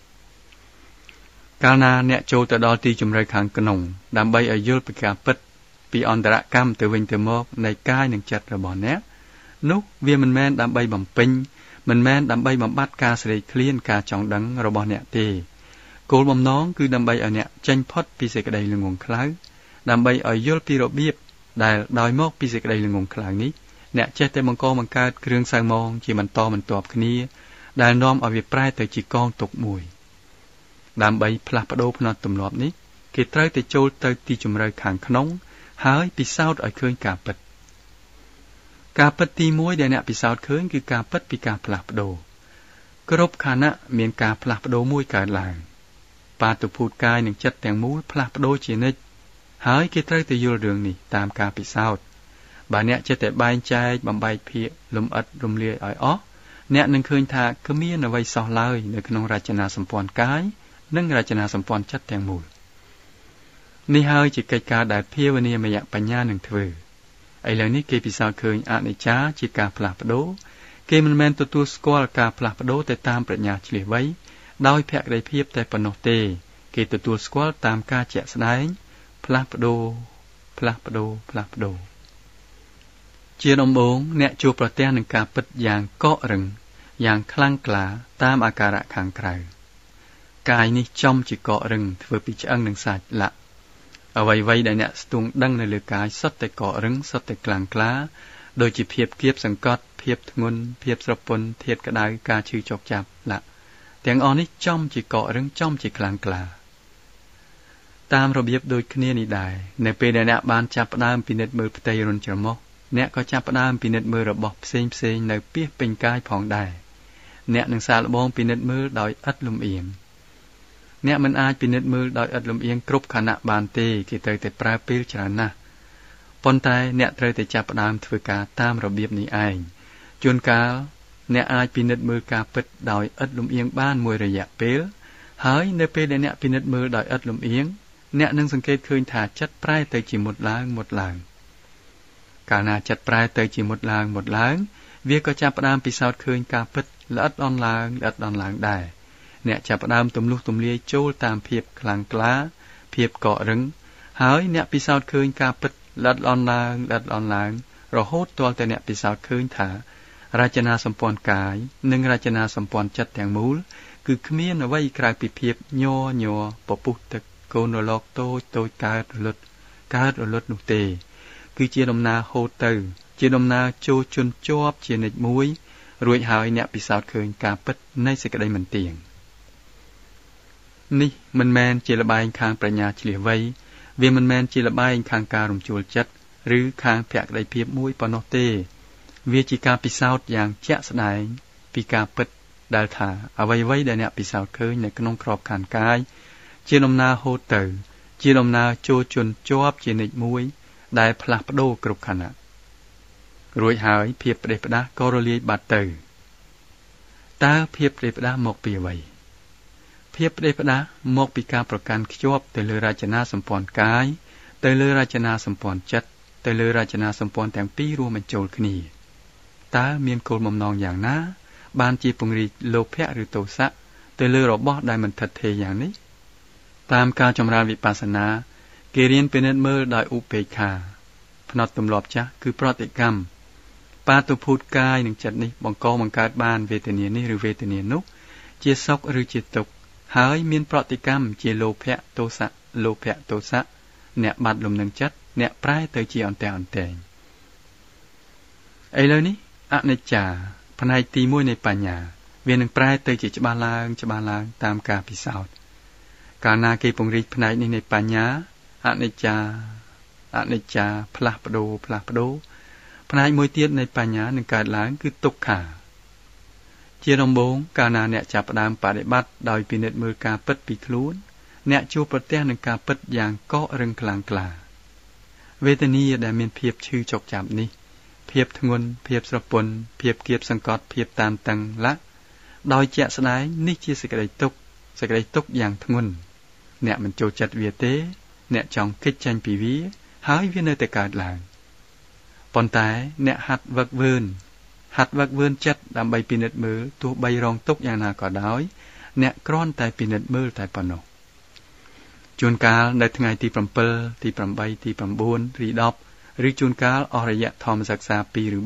Speaker 1: កាលណាអ្នកចូលទៅដល់ទីជម្រៅខាងក្នុងដើម្បីឲ្យយល់ពីការពិតពីអន្តរកម្មទៅវិញទៅមកនៃកាយនិងចិត្តរបស់អ្នកនោះវាមិនមែនដើម្បីបំពេញមិនមែនដើម្បីបំបត្តិការស្រេកឃ្លានការចង់ដឹងរបស់អ្នកទេគោលបំណងគឺដើម្បីឲ្យអ្នកចេញផុតពីសេចក្តីល្ងងខ្លៅដើម្បីឲ្យយល់ពីរបៀបដែលដោយមកពីសេចក្តីល្ងងខ្លៅនេះអ្នកចេះតែបង្កបង្កើតគ្រឿងសៅមងជាបន្តបន្ទាប់គ្នាដែលនាំឲ្យវាប្រែទៅជាកងទុកមួយដើម្បីផ្លាស់ប្ដូរផ្នត់ទម្លាប់នេះគេត្រូវតែចូលទៅទីជម្រៅខាងក្នុងហើយពិសោធន៍ឲ្យឃើញការពិតការពិតទីមួយដែលអ្នកពិសោធន៍ឃើញគឺការពិតពីការផ្លាស់ប្ដូរគ្រប់ខណៈមានការផ្លាស់ប្ដូរមួយកើតឡើងបាតុភូតកាយនិងចិត្តទាំងមូលផ្លាស់ប្ដូរជានិច្ចហើយគេត្រូវតែយល់រឿងនេះតាមការពិសោធន៍បើអ្នកចេះតែបែងចែកបំបែកភាគលំអិតរំលាយឲ្យអស់អ្នកនឹងឃើញថាគ្មានអ្វីសោះឡើយនៅក្នុងរចនាសម្ព័ន្ធកាយនិងរចនាសម្ព័ន្ធចិត្តទាំងមូលនេះហើយជាកិច្ចការដែលភាវនាមយៈបញ្ញានឹងធ្វើឥឡូវនេះគេពិសោធន៍ឃើញអនិច្ចាជាការផ្លាស់ប្ដូរគេមិនមែនទទួលស្គាល់ការផ្លាស់ប្ដូរទៅតាមប្រាជ្ញាឈ្លាសវៃដោយភក្តីភាពតែប៉ុណ្ណោះទេគេទទួលស្គាល់តាមការជាក់ស្ដែងផ្លាស់ប្ដូរផ្លាស់ប្ដូរផ្លាស់ប្ដូរជាដំបូងអ្នកជួបប្រទះនឹងការពិតយ៉ាងកករឹងយ៉ាងខ្លាំងក្លាតាមអាការៈខាងក្រៅកាយនេះចំជាកករឹងធ្វើពីឆ្អឹងនិងសាច់លាក់អ្វីៗដែលអ្នកស្ទង់ដឹងនៅលើកាយសុទ្ធតែកករឹងសុទ្ធតែខ្លាំងក្លាដូចជាភាពគៀបសង្កត់ភាពធ្ងន់ភាពស្រពន់ធាតុក្តៅការឈឺចុកចាប់លាក់ទាំងអស់នេះចំជាកករឹងចំជាខ្លាំងក្លាតាមរបៀបដូចគ្នានេះដែរនៅពេលដែលអ្នកបានចាប់ផ្ដើមពិនិត្យមើលផ្ទៃរន្ធច្រមុះអ្នកក៏ចាប់ផ្ដើមពិនិត្យមើលរបស់ផ្សេងផ្សេងនៅពាសពេញកាយផងដែរអ្នកនឹងសាកល្បងពិនិត្យមើលដោយឥតលំអៀងអ្នកមិនអាចពិនិត្យមើលដោយឥតលំអៀងគ្រប់ខណៈបានទេគេត្រូវតែប្រើពេលច្រើនណាស់ប៉ុន្តែអ្នកត្រូវតែចាប់ផ្ដើមធ្វើការតាមរបៀបនេះឯងជួនកាលអ្នកអាចពិនិត្យមើលការពិតដោយឥតលំអៀងបានមួយរយៈពេលហើយនៅពេលដែលអ្នកពិនិត្យមើលដោយឥតលំអៀងអ្នកនឹងសង្កេតឃើញថាចិត្តប្រែទៅជាមុតឡើងមុតឡើងកាលណាចិត្តប្រែទៅជាមុតឡើងមុតឡើងវាក៏ចាប់ផ្ដើមពិសោធន៍ឃើញការពិតល្អិតអន់ឡើងល្អិតអន់ឡើងដែរអ្នកចាប់ផ្ដើមទម្លុះទម្លាយចូលតាមភាពខ្លាំងក្លាភាពកករឹងហើយអ្នកពិសោធន៍ឃើញការពិតល្អិតអន់ឡើងល្អិតអន់ឡើងរហូតទាល់តែអ្នកពិសោធន៍ឃើញថារចនាសម្ព័ន្ធកាយនិងរចនាសម្ព័ន្ធចិត្តទាំងមូលគឺគ្មានអ្វីក្រៅពីភាពញ័រញ័រពពុះទឹកកូនរលកតូចតូចកើតរលត់កើតរលត់នោះទេគឺជាដំណើរហូតទៅជាដំណើរចូលជន់ជាប់ជានិច្ចមួយរួចហើយអ្នកពិសោធន៍ឃើញការពិតនៃសេចក្តីមិនទៀងនេះមិនមែនជាល្បែងខាងប្រាជ្ញាឈ្លាសវៃវាមិនមែនជាល្បែងខាងការរំជួលចិត្តឬខាងភក្តីភាពមួយប៉ុណ្ណោះទេវាជាការពិសោធន៍យ៉ាងជាក់ស្ដែងពីការពិតដែលថាអ្វីៗដែលអ្នកពិសោធន៍ឃើញនៅក្នុងក្របខ័ណ្ឌកាយជាដំណើរហូតទៅជាដំណើរចូលជន់ជាប់ជានិច្ចមួយដែលផ្លាស់ប្ដូរគ្រប់ខណៈរួចហើយភាពផ្ដេសផ្ដាសក៏រលាយបាត់ទៅតើភាពផ្ដេសផ្ដាសមកពីអ្វីភាពផ្ដេសផ្ដាសមកពីការប្រកាន់ខ្ជាប់ទៅលើរចនាសម្ព័ន្ធកាយទៅលើរចនាសម្ព័ន្ធចិត្តទៅលើរចនាសម្ព័ន្ធទាំងពីររួមបញ្ចូលគ្នាតើមានគោលបំណងយ៉ាងណាបានជាពង្រីកលោភៈឬទោសៈទៅលើរបស់ដែលមិនថិតថេរយ៉ាងនេះតាមការចម្រើនវិបស្សនាគេរៀនពិនិត្យមើលដោយឧបេក្ខាផ្នត់ទម្លាប់ចាស់គឺប្រតិកម្មបាតុភូតកាយនិងចិត្តនេះបង្កបង្កើតបានវេទនានេះឬវេទនានោះជាសុខឬជាទុក្ខហើយមានប្រតិកម្មជាលោភៈទោសៈលោភៈទោសៈអ្នកបាត់លំនឹងចិត្តអ្នកប្រែទៅជាអន្ទះអន្ទែងឥឡូវនេះអនិច្ចាផ្នែកទីមួយនៃបញ្ញាវានឹងប្រែទៅជាច្បាស់ឡើងច្បាស់ឡើងតាមការពិសោធន៍កាលណាគេពង្រីកផ្នែកនេះនៃបញ្ញាអនិច្ចាអនិច្ចាផ្លាស់ប្ដូរផ្លាស់ប្ដូរផ្នែកមួយទៀតនៃបញ្ញានឹងកើតឡើងគឺទុក្ខាជាដំបូងកាលណាអ្នកចាប់ផ្ដើមបដិបត្តិដោយពិនិត្យមើលការពិតពីខ្លួនអ្នកជួបប្រទះនឹងការពិតយ៉ាងកករឹងខ្លាំងក្លាវេទនាដែលមានភាពឈឺចុកចាប់នេះភាពធ្ងន់ភាពស្រពន់ភាពគៀបសង្កត់ភាពតានតឹងឡាក់ដោយជាក់ស្ដែងនេះជាសេចក្តីទុក្ខសេចក្តីទុក្ខយ៉ាងធ្ងន់អ្នកមិនចូលចិត្តវាទេអ្នកចង់គេចចេញពីវាហើយវានៅតែកើតឡើងប៉ុន្តែអ្នកហាត់វឹកវើនហាត់វឹកវើនចិត្តដើម្បីពិនិត្យមើលទោះបីរងទុក្ខយ៉ាងណាក៏ដោយអ្នកគ្រាន់តែពិនិត្យមើលតែប៉ុណ្ណោះជួនកាលនៅថ្ងៃទី7ទី8ទី9ឬ10ឬជួនកាលអស់រយៈធម្មសិក្សាពីរឬ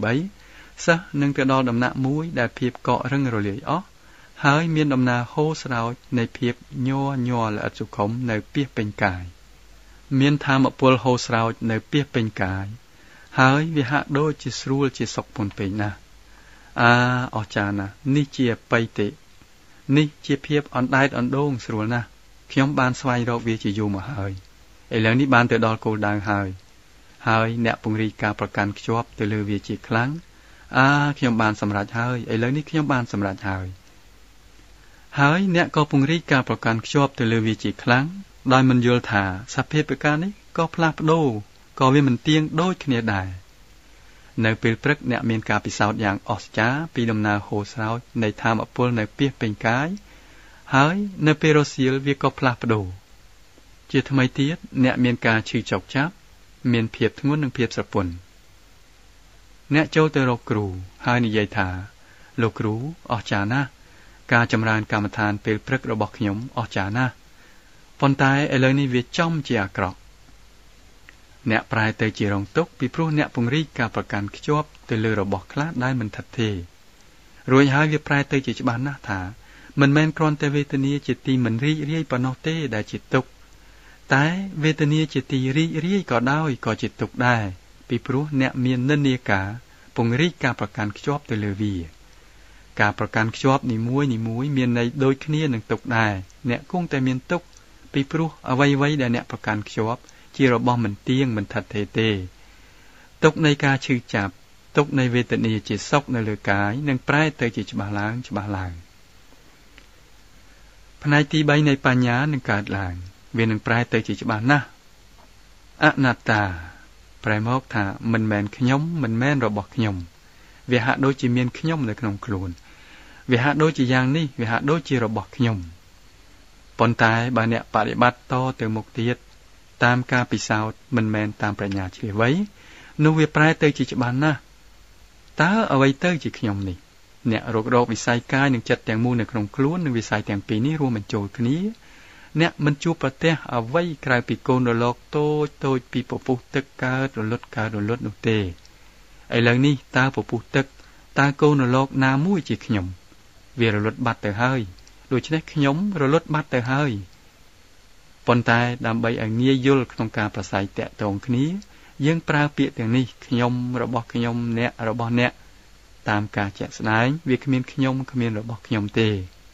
Speaker 1: 3សិស្សនឹងទៅដល់ដំណាក់មួយដែលភាពកករឹងរលាយអស់ហើយមានដំណើរហូរស្រោចនៃភាពញ័រញ័រល្អិតសុខុមនៅពាសពេញកាយមានធម៌ពលហូរស្រោចនៅពាសពេញកាយហើយវាហាក់ដូចជាស្រួលជាសុខពន់ពេកណាស់អាអស្ចារ្យណាស់នេះជាបៃតេនេះជាភាពអណ្ដែតអណ្ដូងស្រួលណាស់ខ្ញុំបានស្វែងរកវាជាយូរមកហើយឥឡូវនេះបានទៅដល់គោលដៅហើយហើយអ្នកពង្រីកការប្រកាន់ខ្ជាប់ទៅលើវាជាខ្លាំងអាខ្ញុំបានសម្រេចហើយឥឡូវនេះខ្ញុំបានសម្រេចហើយហើយអ្នកក៏ពង្រីកការប្រកាន់ខ្ជាប់ទៅលើវាជាខ្លាំងដោយមិនយល់ថាសភាពប្រការនេះក៏ផ្លាស់ប្ដូរក៏វាមិនទៀងដូចគ្នាដែរនៅពេលព្រឹកអ្នកមានការពិសោធន៍យ៉ាងអស្ចារ្យពីដំណើរហូរស្រោចនៃធម៌ពលនៅពាសពេញកាយហើយនៅពេលរសៀលវាក៏ផ្លាស់ប្ដូរជាថ្មីទៀតអ្នកមានការឈឺចុកចាប់មានភាពធ្ងន់និងភាពស្រពន់អ្នកចូលទៅរកគ្រូហើយនិយាយថាលោកគ្រូអស្ចារ្យណាស់ការចម្រើនកម្មដ្ឋានពេលព្រឹករបស់ខ្ញុំអស្ចារ្យណាស់ប៉ុន្តែឥឡូវនេះវាចំជាអាក្រក់អ្នកប្រែទៅជារងទុក្ខពីព្រោះអ្នកពង្រីកការប្រកាន់ខ្ជាប់ទៅលើរបស់ខ្លះដែលមិនថិតថេររួចហើយវាប្រែទៅជាច្បាស់ណាស់ថាមិនមែនគ្រាន់តែវេទនាជាទីមិនរីករាយប៉ុណ្ណោះទេដែលជាទុក្ខតែវេទនាជាទីរីករាយក៏ដោយក៏ជាទុក្ខដែរពីព្រោះអ្នកមាននិន្នាការពង្រីកការប្រកាន់ខ្ជាប់ទៅលើវាការប្រកាន់ខ្ជាប់នីមួយនីមួយមានន័យដូចគ្នានឹងទុក្ខដែរអ្នកគង់តែមានទុក្ខពីព្រោះអ្វីៗដែលអ្នកប្រកាន់ខ្ជាប់ជារបស់មិនទៀងមិនថិតថេរទេទុក្ខនៃការឈឺចាប់ទុក្ខនៃវេទនាជាសុខនៅលើកាយនឹងប្រែទៅជាច្បាស់ឡើងច្បាស់ឡើងផ្នែកទី3នៃបញ្ញានឹងកើតឡើងវានឹងប្រែទៅជាច្បាស់ណាស់អនត្តាប្រែមកថាមិនមែនខ្ញុំមិនមែនរបស់ខ្ញុំវាហាក់ដូចជាមានខ្ញុំនៅក្នុងខ្លួនវាហាក់ដូចជាយ៉ាងនេះវាហាក់ដូចជារបស់ខ្ញុំប៉ុន្តែបើអ្នកបដិបត្តិតទៅមុខទៀតតាមការពិសោធន៍មិនមែនតាមប្រាជ្ញាជ្រាលវៃនោះវាប្រែទៅជាច្បាស់ណាស់តើអ្វីទៅជាខ្ញុំនេះអ្នករករកវិស័យកាយនិងចិត្តទាំងមូលនៅក្នុងខ្លួននិងវិស័យទាំងពីរនេះរួមបញ្ចូលគ្នាអ្នកមិនជួបប្រទះអ្វីក្រៅពីកូនរលកតូចតូចពីពពុះទឹកកើតរលត់កើតរលត់នោះទេឥឡូវនេះតើពពុះទឹកតើកូនរលកណាមួយជាខ្ញុំវារលត់បាត់ទៅហើយដូច្នេះខ្ញុំរលត់បាត់ទៅហើយប៉ុន្តែដើម្បីឲ្យងាយយល់ក្នុងការប្រស័យតាក់ទងគ្នាយើងប្រើពាក្យទាំងនេះខ្ញុំរបស់ខ្ញុំអ្នករបស់អ្នកតាមការជាក់ស្ដែងវាគ្មានខ្ញុំគ្មានរបស់ខ្ញុំទេ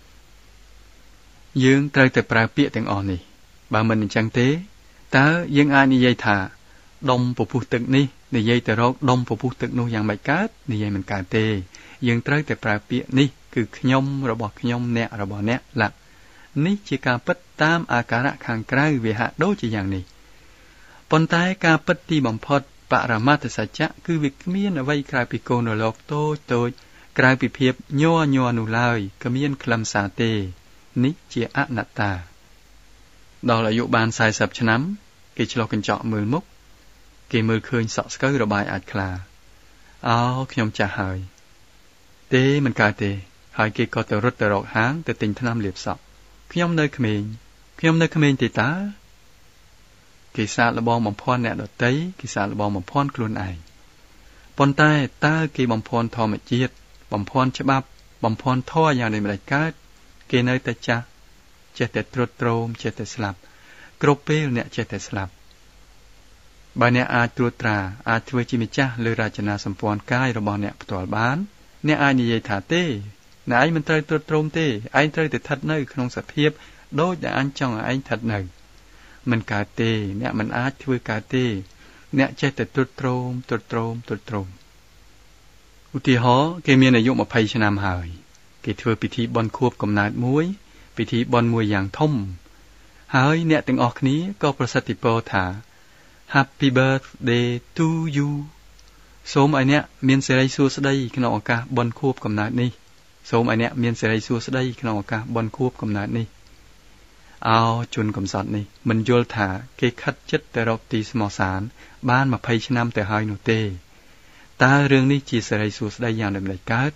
Speaker 1: យើងត្រូវតែប្រើពាក្យទាំងអស់នេះបើមិនអញ្ចឹងទេតើយើងអាចនិយាយថាដុំពពុះទឹកនេះនិយាយទៅរកដុំពពុះទឹកនោះយ៉ាងម៉េចកើតនិយាយមិនកើតទេយើងត្រូវតែប្រើពាក្យនេះគឺខ្ញុំរបស់ខ្ញុំអ្នករបស់អ្នកឡានេះជាការពិតតាមអាការៈខាងក្រៅវាហាក់ដូចជាយ៉ាងនេះប៉ុន្តែការពិតទីបំផុតបរមត្ថសច្ចៈគឺវាគ្មានអ្វីក្រៅពីកូនលោកតូចតូចក្រៅពីភាពញ័រញ័រនោះឡើយគ្មានខ្លឹមសារទេនេះជាអនត្តាដល់អាយុបានสี่สิบឆ្នាំគេឆ្លុះកញ្ចក់មើលមុខគេមើលឃើញសក់ស្កូវរបាយអាចខ្លាអោខ្ញុំចាស់ហើយទេមិនកើតទេហើយគេក៏ទៅរត់ទៅរកហាងទៅទិញថ្នាំលាបសក់ខ្ញុំនៅក្មេងខ្ញុំនៅក្មេងទេតាគេសាកល្បងបំភាន់អ្នកដតីគេសាកល្បងបំភាន់ខ្លួនឯងប៉ុន្តែតើគេបំភាន់ធម្មជាតិបំភាន់ច្បាប់បំភាន់ធម៌យ៉ាងដូចម្តេចកើតគេនៅតែចាស់ចេះតែត្រុតត្រោមចេះតែស្លាប់គ្រប់ពេលអ្នកចេះតែស្លាប់បើអ្នកអាចត្រួតត្រាអាចធ្វើជាម្ចាស់លើរចនាសម្ព័ន្ធកាយរបស់អ្នកផ្ទាល់បានអ្នកអាចនិយាយថាទេអ្នកឯងមិនត្រូវត្រួតត្រោមទេឯងត្រូវតែស្ថិតនៅក្នុងសភាពដូចដែលអញចង់ឲ្យឯងស្ថិតនៅមិនកើតទេអ្នកមិនអាចធ្វើកើតទេអ្នកចេះតែត្រួតត្រោមត្រួតត្រោមត្រួតត្រោមឧទាហរណ៍គេមានអាយុยี่สิบឆ្នាំហើយគេធ្វើពិធីបុណ្យខួបកំណើតមួយពិធីបុណ្យមួយយ៉ាងធំហើយអ្នកទាំងអស់គ្នាក៏ប្រសិទ្ធពរថា Happy birthday to you សូមឲ្យអ្នកមានសិរីសួស្តីក្នុងឱកាសបុណ្យខួបកំណើតនេះសូមឲ្យអ្នកមានសិរីសួស្តីក្នុងឱកាសបុណ្យខួបកំណើតនេះអោជនកំសត់នេះមិនយល់ថាគេខិតចិត្តទៅរកទីស្មោះសានបានยี่สิบឆ្នាំទៅហើយនោះទេតើរឿងនេះជាសិរីសួស្តីយ៉ាងដូចម្តេចកើត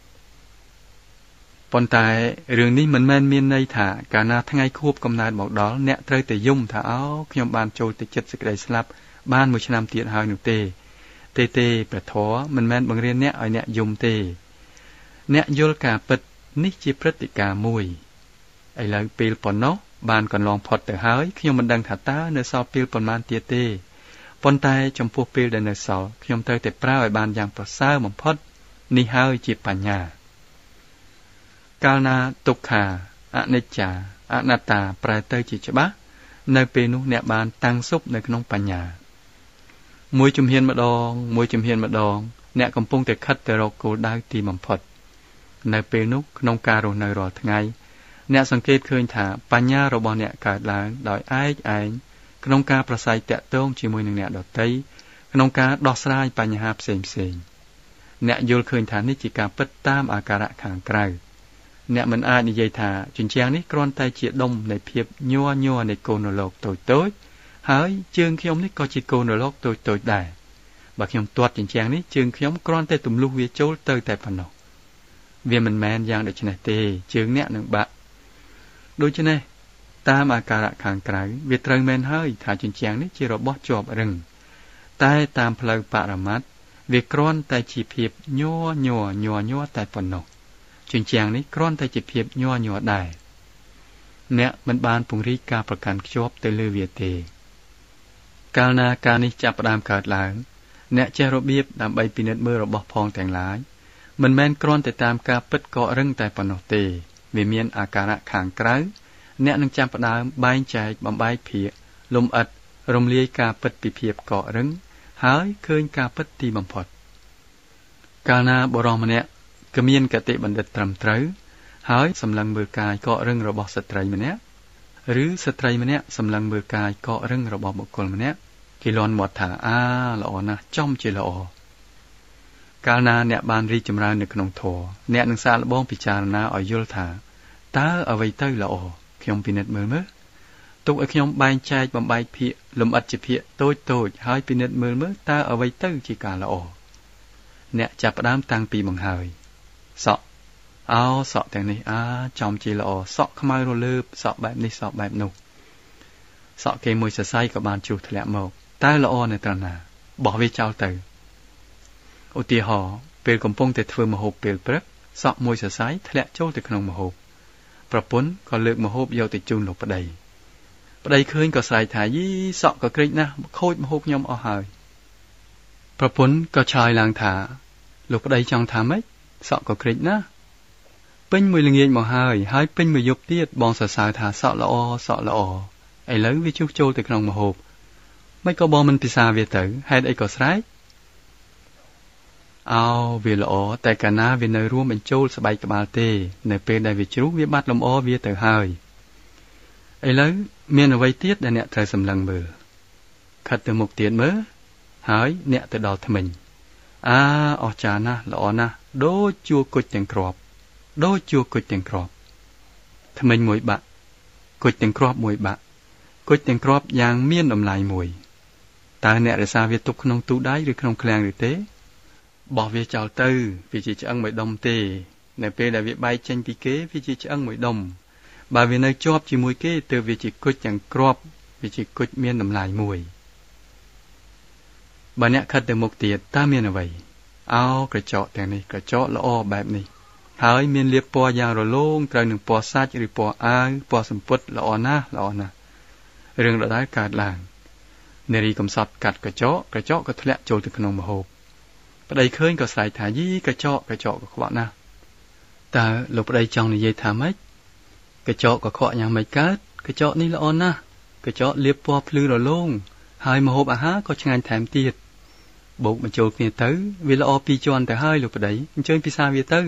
Speaker 1: ប៉ុន្តែរឿងនេះមិនមែនមានន័យថាកាលណាថ្ងៃខួបកំណើតមកដល់អ្នកត្រូវតែយំថាអោខ្ញុំបានចូលទៅចិត្តសេចក្តីស្លាប់បានមួយឆ្នាំទៀតហើយនោះទេទេទេព្រះធម៌មិនមែនបង្រៀនអ្នកឲ្យអ្នកយំទេអ្នកយល់ការពិតនេះជាព្រឹត្តិការណ៍មួយឥឡូវពេលប៉ុណ្ណោះបានកន្លងផុតទៅហើយខ្ញុំមិនដឹងថាតើនៅសល់ពេលប៉ុន្មានទៀតទេប៉ុន្តែចំពោះពេលដែលនៅសល់ខ្ញុំត្រូវតែប្រើឲ្យបានយ៉ាងប្រសើរបំផុតនេះហើយជាបញ្ញាកាលណាទុក្ខាអនិច្ចាអនត្តាប្រែទៅជាច្បាស់នៅពេលនោះអ្នកបានតាំងសុបនៅក្នុងបញ្ញាមួយជំហានម្ដងមួយជំហានម្ដងអ្នកកំពុងតែខិតទៅរកគោលដៅទីបំផុតនៅពេលនោះក្នុងការរស់នៅរាល់ថ្ងៃអ្នកសង្កេតឃើញថាបញ្ញារបស់អ្នកកើតឡើងដោយឯកឯងក្នុងការប្រស័យតាក់ទងជាមួយនឹងអ្នកដទៃក្នុងការដោះស្រាយបញ្ហាផ្សេងផ្សេងអ្នកយល់ឃើញថានេះជាការពិតតាមអាការៈខាងក្រៅអ្នកមិនអាចនិយាយថាជញ្ជាំងនេះគ្រាន់តែជាដុំនៃភាពញ័រញ័រនៃកូនលោកតូចតូចហើយជើងខ្ញុំនេះក៏ជាកូនលោកតូចតូចដែរបើខ្ញុំទាត់ជញ្ជាំងនេះជើងខ្ញុំគ្រាន់តែទម្លុះវាចូលទៅតែប៉ុណ្ណោះវាមិនមែនយ៉ាងដូច្នេះទេជើងអ្នកនឹងបាក់ដូច្នេះតាមអាការៈខាងក្រៅវាត្រូវមែនហើយថាជញ្ជាំងនេះជារបស់ជាប់រឹងតែតាមផ្លូវបរមត្ថវាគ្រាន់តែជាភាពញ័រញ័រញ័រញ័រតែប៉ុណ្ណោះជញ្ជាំងនេះគ្រាន់តែជាភាពញ័រញ័រដែរអ្នកមិនបានពង្រីកការប្រកាន់ខ្ជាប់ទៅលើវាទេកាលណាការនេះចាប់ផ្ដើមកើតឡើងអ្នកចេះរបៀបដើម្បីពិនិត្យមើលរបស់ផងទាំងឡាយមិនមែនគ្រាន់តែតាមការពិតកករឹងតែប៉ុណ្ណោះទេវាមានអាការៈខាងក្រៅអ្នកនឹងចាប់ផ្ដើមបែងចែកបំបែកភាគលំអិតរំលាយការពិតពីភាពកករឹងហើយឃើញការពិតទីបំផុតកាលណាបុរសម្នាក់គ្មានកតិបណ្ឌិតត្រឹមត្រូវហើយសម្លឹងមើលកាយកករឹងរបស់ស្ត្រីម្នាក់ឬស្ត្រីម្នាក់សម្លឹងមើលកាយកករឹងរបស់បុគ្គលម្នាក់គេលាន់មាត់ថាអាល្អណាស់ចំជាល្អកាលណាអ្នកបានរីកចម្រើននៅក្នុងធម៌អ្នកនឹងសាកល្បងពិចារណាឲ្យយល់ថាតើអ្វីទៅល្អខ្ញុំពិនិត្យមើលមើលទុកឲ្យខ្ញុំបែងចែកបំបែកភាគលំអិតជាភាគតូចតូចហើយពិនិត្យមើលមើលតើអ្វីទៅជាការល្អអ្នកចាប់ផ្ដើមតាំងពីបង្ហើយសក់អោសក់ទាំងនេះអាចំជាល្អសក់ខ្មៅរលើបសក់បែបនេះសក់បែបនោះសក់គេមួយសរសៃក៏បានជ្រុះធ្លាក់មកតើល្អនៅត្រង់ណាបោះវាចោលទៅឧទាហរណ៍ពេលកំពុងតែធ្វើម្ហូបពេលព្រឹកសក់មួយសរសៃធ្លាក់ចូលទៅក្នុងម្ហូបប្រពន្ធក៏លើកម្ហូបយកទៅជូនលោកប្តីប្តីឃើញក៏ស្រែកថាយីសក់ក៏ក្រិចណាស់ខូចម្ហូបខ្ញុំអស់ហើយប្រពន្ធក៏ឆ្លើយឡើងថាលោកប្តីចង់ថាម៉េចសក់ក៏ក្រិចណាស់ពេញមួយល្ងាចមកហើយហើយពេញមួយយប់ទៀតបងសរសើរថាសក់ល្អសក់ល្អឥឡូវវាជុះចូលទៅក្នុងម្ហូបមិនក៏បងមិនពិសាវាទៅហេតុអីក៏ស្រែក ao vì lỗ tại cả na vì nơiរួមbên châu sờ bay cả ba tê nơi bên đại việt trú vi bắt lom o vi từ hơi ấy lấy miền ở vây tiết đại nẹt thời sầm lăng bờ khát từ một tiền mớ hái nẹt từ đầu thằng mình à ở trà na lỗ na đố chua cột tiền crop đố chua cột tiền crop thằng mình mùi bạ cột tiền crop mùi bạ cột tiền crop giang miền đầm lại mùi ta nẹt để xa việt tục không tú đáy được không klang được thế bỏ việc chào tư vì chỉ ăn mấy đồng tê này pe đại việt bay tranh pi kế vì chỉ ăn mấy đồng bà vì nơi chóp chỉ mùi kế từ vì chỉ cột chẳng crop vì chỉ cột miên nằm lại mùi bà nè khát từ một tiệt ta miên là vậy ao cái chọแต่này cái chọ là o แบบนี้หายmiênเรียบปอยางระโล่งไตรหนึ่งปอซาจหรือปออาปอสมปดละออนะละออนะเรื่องระดับการหลังในรีกำสับกัดกระเจาะกระเจาะก็ทะเลโจลถึงขนมมโหประเดี๋ยวเคยก็ใส่ถ่ายยี่กระเจาะกระเจาะก็ขวานะแต่หลบประเดี๋ยวจังในยัยถามไหมกระเจาะก็ขวาอย่างไม่กัดกระเจาะนี่ละออนนะกระเจาะเลียบปอพลื้อระโล่งหายมโหอาหารก็ช่างแถมตีดบุกมาโจลเนี่ยตื้อเวลาอปีจวนแต่ให้หลบประเดี๋ยวเชิญพิซาเวตื้อ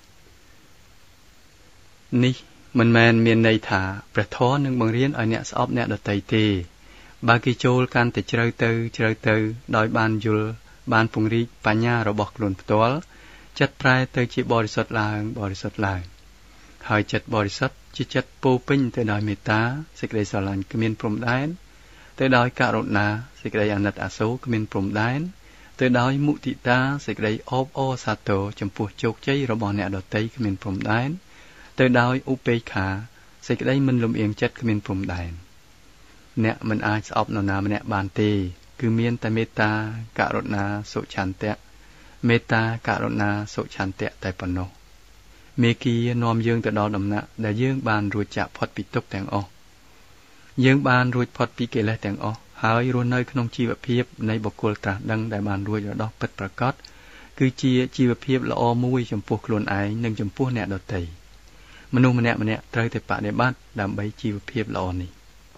Speaker 1: นี่มันแมนเมียนในถาประท้อหนึ่งบางเรียนไอเนี่ยสอบเนี่ยดัดไตเตบากิโจลการแต่เจริญเตอเจริญเตอโดยบานยุลบานปุงริปัญญาเราบอกหลุนตัวจัดปลายเตอจีบริสุทธิ์ลางบริสุทธิ์ลางหายจัดบริสุทธิ์จิจัดปูปิ้งเตอโดยเมตตาสิกเรสลันกมินพรมได้เตอโดยการุณาสิกเรอนัตอาโศกมินพรมได้เตอโดยมุติตาสิกเรอบโอซาโตจำพวกโจกใจเราบอกเนี่ยดัดไตกมินพรมได้เตอโดยอุเปขาสิกเรมันลมเอียงจัดกมินพรมได้เนี่ยมันอาจจะออกนนามันเนี่ยบานตีคือเมียนแต่เมตตาการุณาสุฉันเตะเมตตาการุณาสุฉันเตะแต่ปนโนเมกีนอมยืงแต่ดอดำนะแต่ยืงบานรูจะพอดปิตุกแต่งอยืงบานรูพอดปีเกลแต่งอหายรูนในขนมจีบเพียบในบกลตราดังแต่บานรูจะดอกปิดประกอบคือจีจีบเพียบละอมุยจมพูกลวนไอหนึ่งจมพูเนี่ยดอตีมนุษย์มันเนี่ยมันเนี่ยเตยแต่ปะในบ้านดำใบจีบเพียบละอนี่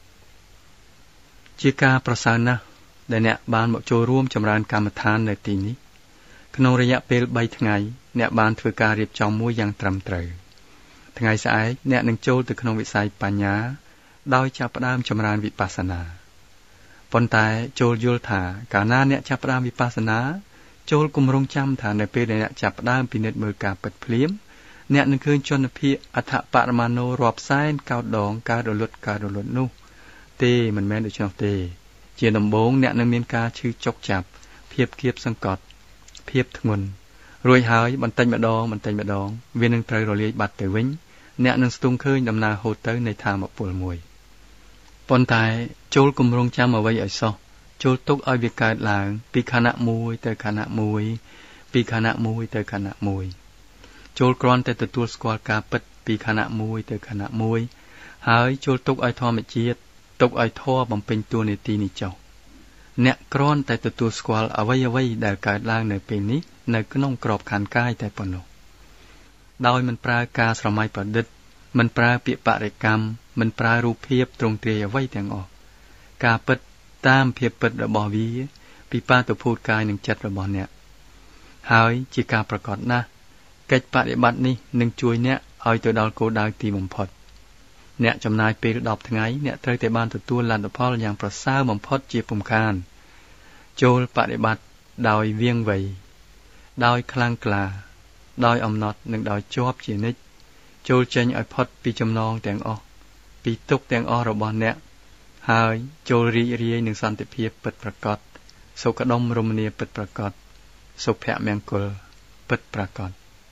Speaker 1: จีกาประสานนะแต่เนี่ยบานบอกโจร่วมจำรานกรรมฐานในตีนี้ขนมระยะเปลใบทั้งไงเนี่ยบานถือการเรียบจอมมวยยังตรำเตยทั้งไงสายเนี่ยหนึ่งโจตึกขนมวิสัยปัญญาดอยจับประดามจำรานวิปัสสนาปนตายโจลยุลถากาหน้าเนี่ยจับประดามวิปัสสนาโจลกุมรงจำฐานในเปลเนี่ยจับประดามปีเนตมือกาเปิดเพลียมเนี่ยหนึ่งคืนจนพิอัฐปรมาโนรอบไซน์กาวดองกาวดลุดกาวดลุดนู่เต้มันแม่นดูชอบเต้เจียนดำบงเนี่ยนังเมียนกาชื่อจกจับเพียบเกียบสังกอดเพียบทงนรวยหายบันเต็มมาดองบันเต็มมาดองเวียนนึงไตรโรเลียบัดเตวิ้งเนี่ยนังสตุงเคยดำนาโฮเตอร์ในทางมาปวดมวยปนตายโจลกุมรงจำเอาไว้ไอ้ซอโจลตุกเอาวิกาหลางปีขณะมวยเตอขณะมวยปีขณะมวยเตอขณะมวยโจลกรอนแต่ตัวสกอลกาปิดปีขณะมวยเตอขณะมวยหายโจลตุกไอทอมเจียดตกไอท่อบำเพ็ญตัวในตีนิเจ้าเนี่ยกรอนแต่ตัวสควอลเอาไว้เอาไว้ได้การล่างในปีนี้ในก็น้องกรอบขันกายแต่ปนโนโดยมันปรากาสมัยประดิษฐ์มันปราเปียปะริกรรมมันปรารูปเพียบตรงเตรียไว้แต่งออกกาเปิดตามเพียบเปิดระบอวีปีป้าตัวพูดกายหนึ่งจัดระบอเนี่ยหายจีกาประกอบนะกิจปฏิบัตินี้หนึ่งช่วยเนี่ยเอาตัวดาวโกดาวตีมุมพอดเนี่ยจำนายเปรดอกทั้งไงเนี่ยเธอแต่บ้านตัวตัวลันตัวพ่ออย่างประสาบ่มพอดเจียปุ่มคานโจลปฏิบัติดอยเวียงไวดอยคลางกลาดอยอมนอดหนึ่งดอยจอบเจียนิดโจลเจนไอพอดปีจำนองแต่งออกปีตุกแต่งออกระบอนเนี่ยหายโจลรีเรียหนึ่งสันติเพียบเปิดประกอบโศกดมรมเนียเปิดประกอบโศกแผะแมงกลเปิดประกอบ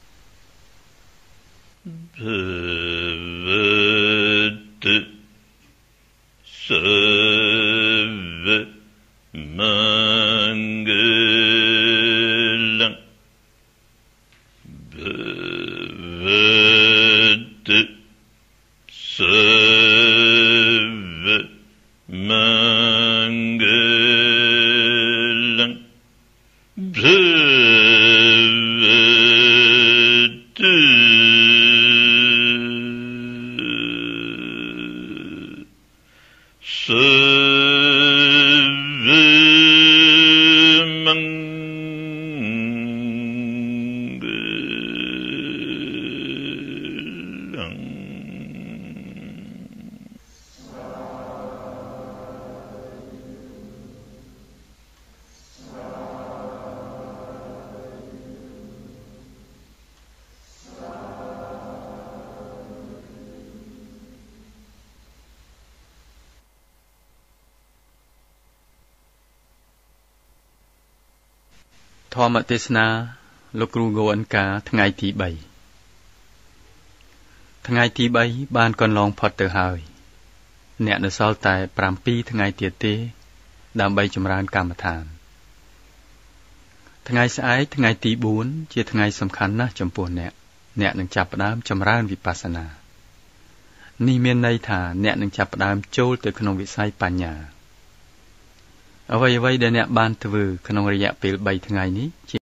Speaker 2: Bhavad Sarva Mangalam Bhavad Sarva Mangalam Sarva
Speaker 1: ធម្មទេសនាលោកគ្រូគោអិនកាថ្ងៃទីបីថ្ងៃទីបីបានកន្លងផុតទៅហើយអ្នកនៅសល់តែប្រាំពីរថ្ងៃទៀតទេដើម្បីចម្រើនកម្មដ្ឋានថ្ងៃស្អែកថ្ងៃទីបួនជាថ្ងៃសំខាន់ណាស់ចំពោះអ្នកអ្នកនឹងចាប់ផ្ដើមចម្រើនវិបស្សនានេះមានន័យថាអ្នកនឹងចាប់ផ្ដើមចូលទៅក្នុងវិស័យបញ្ញាអ្វីៗដែលអ្នកបានធ្វើក្នុងរយៈពេលបីថ្ងៃនេះ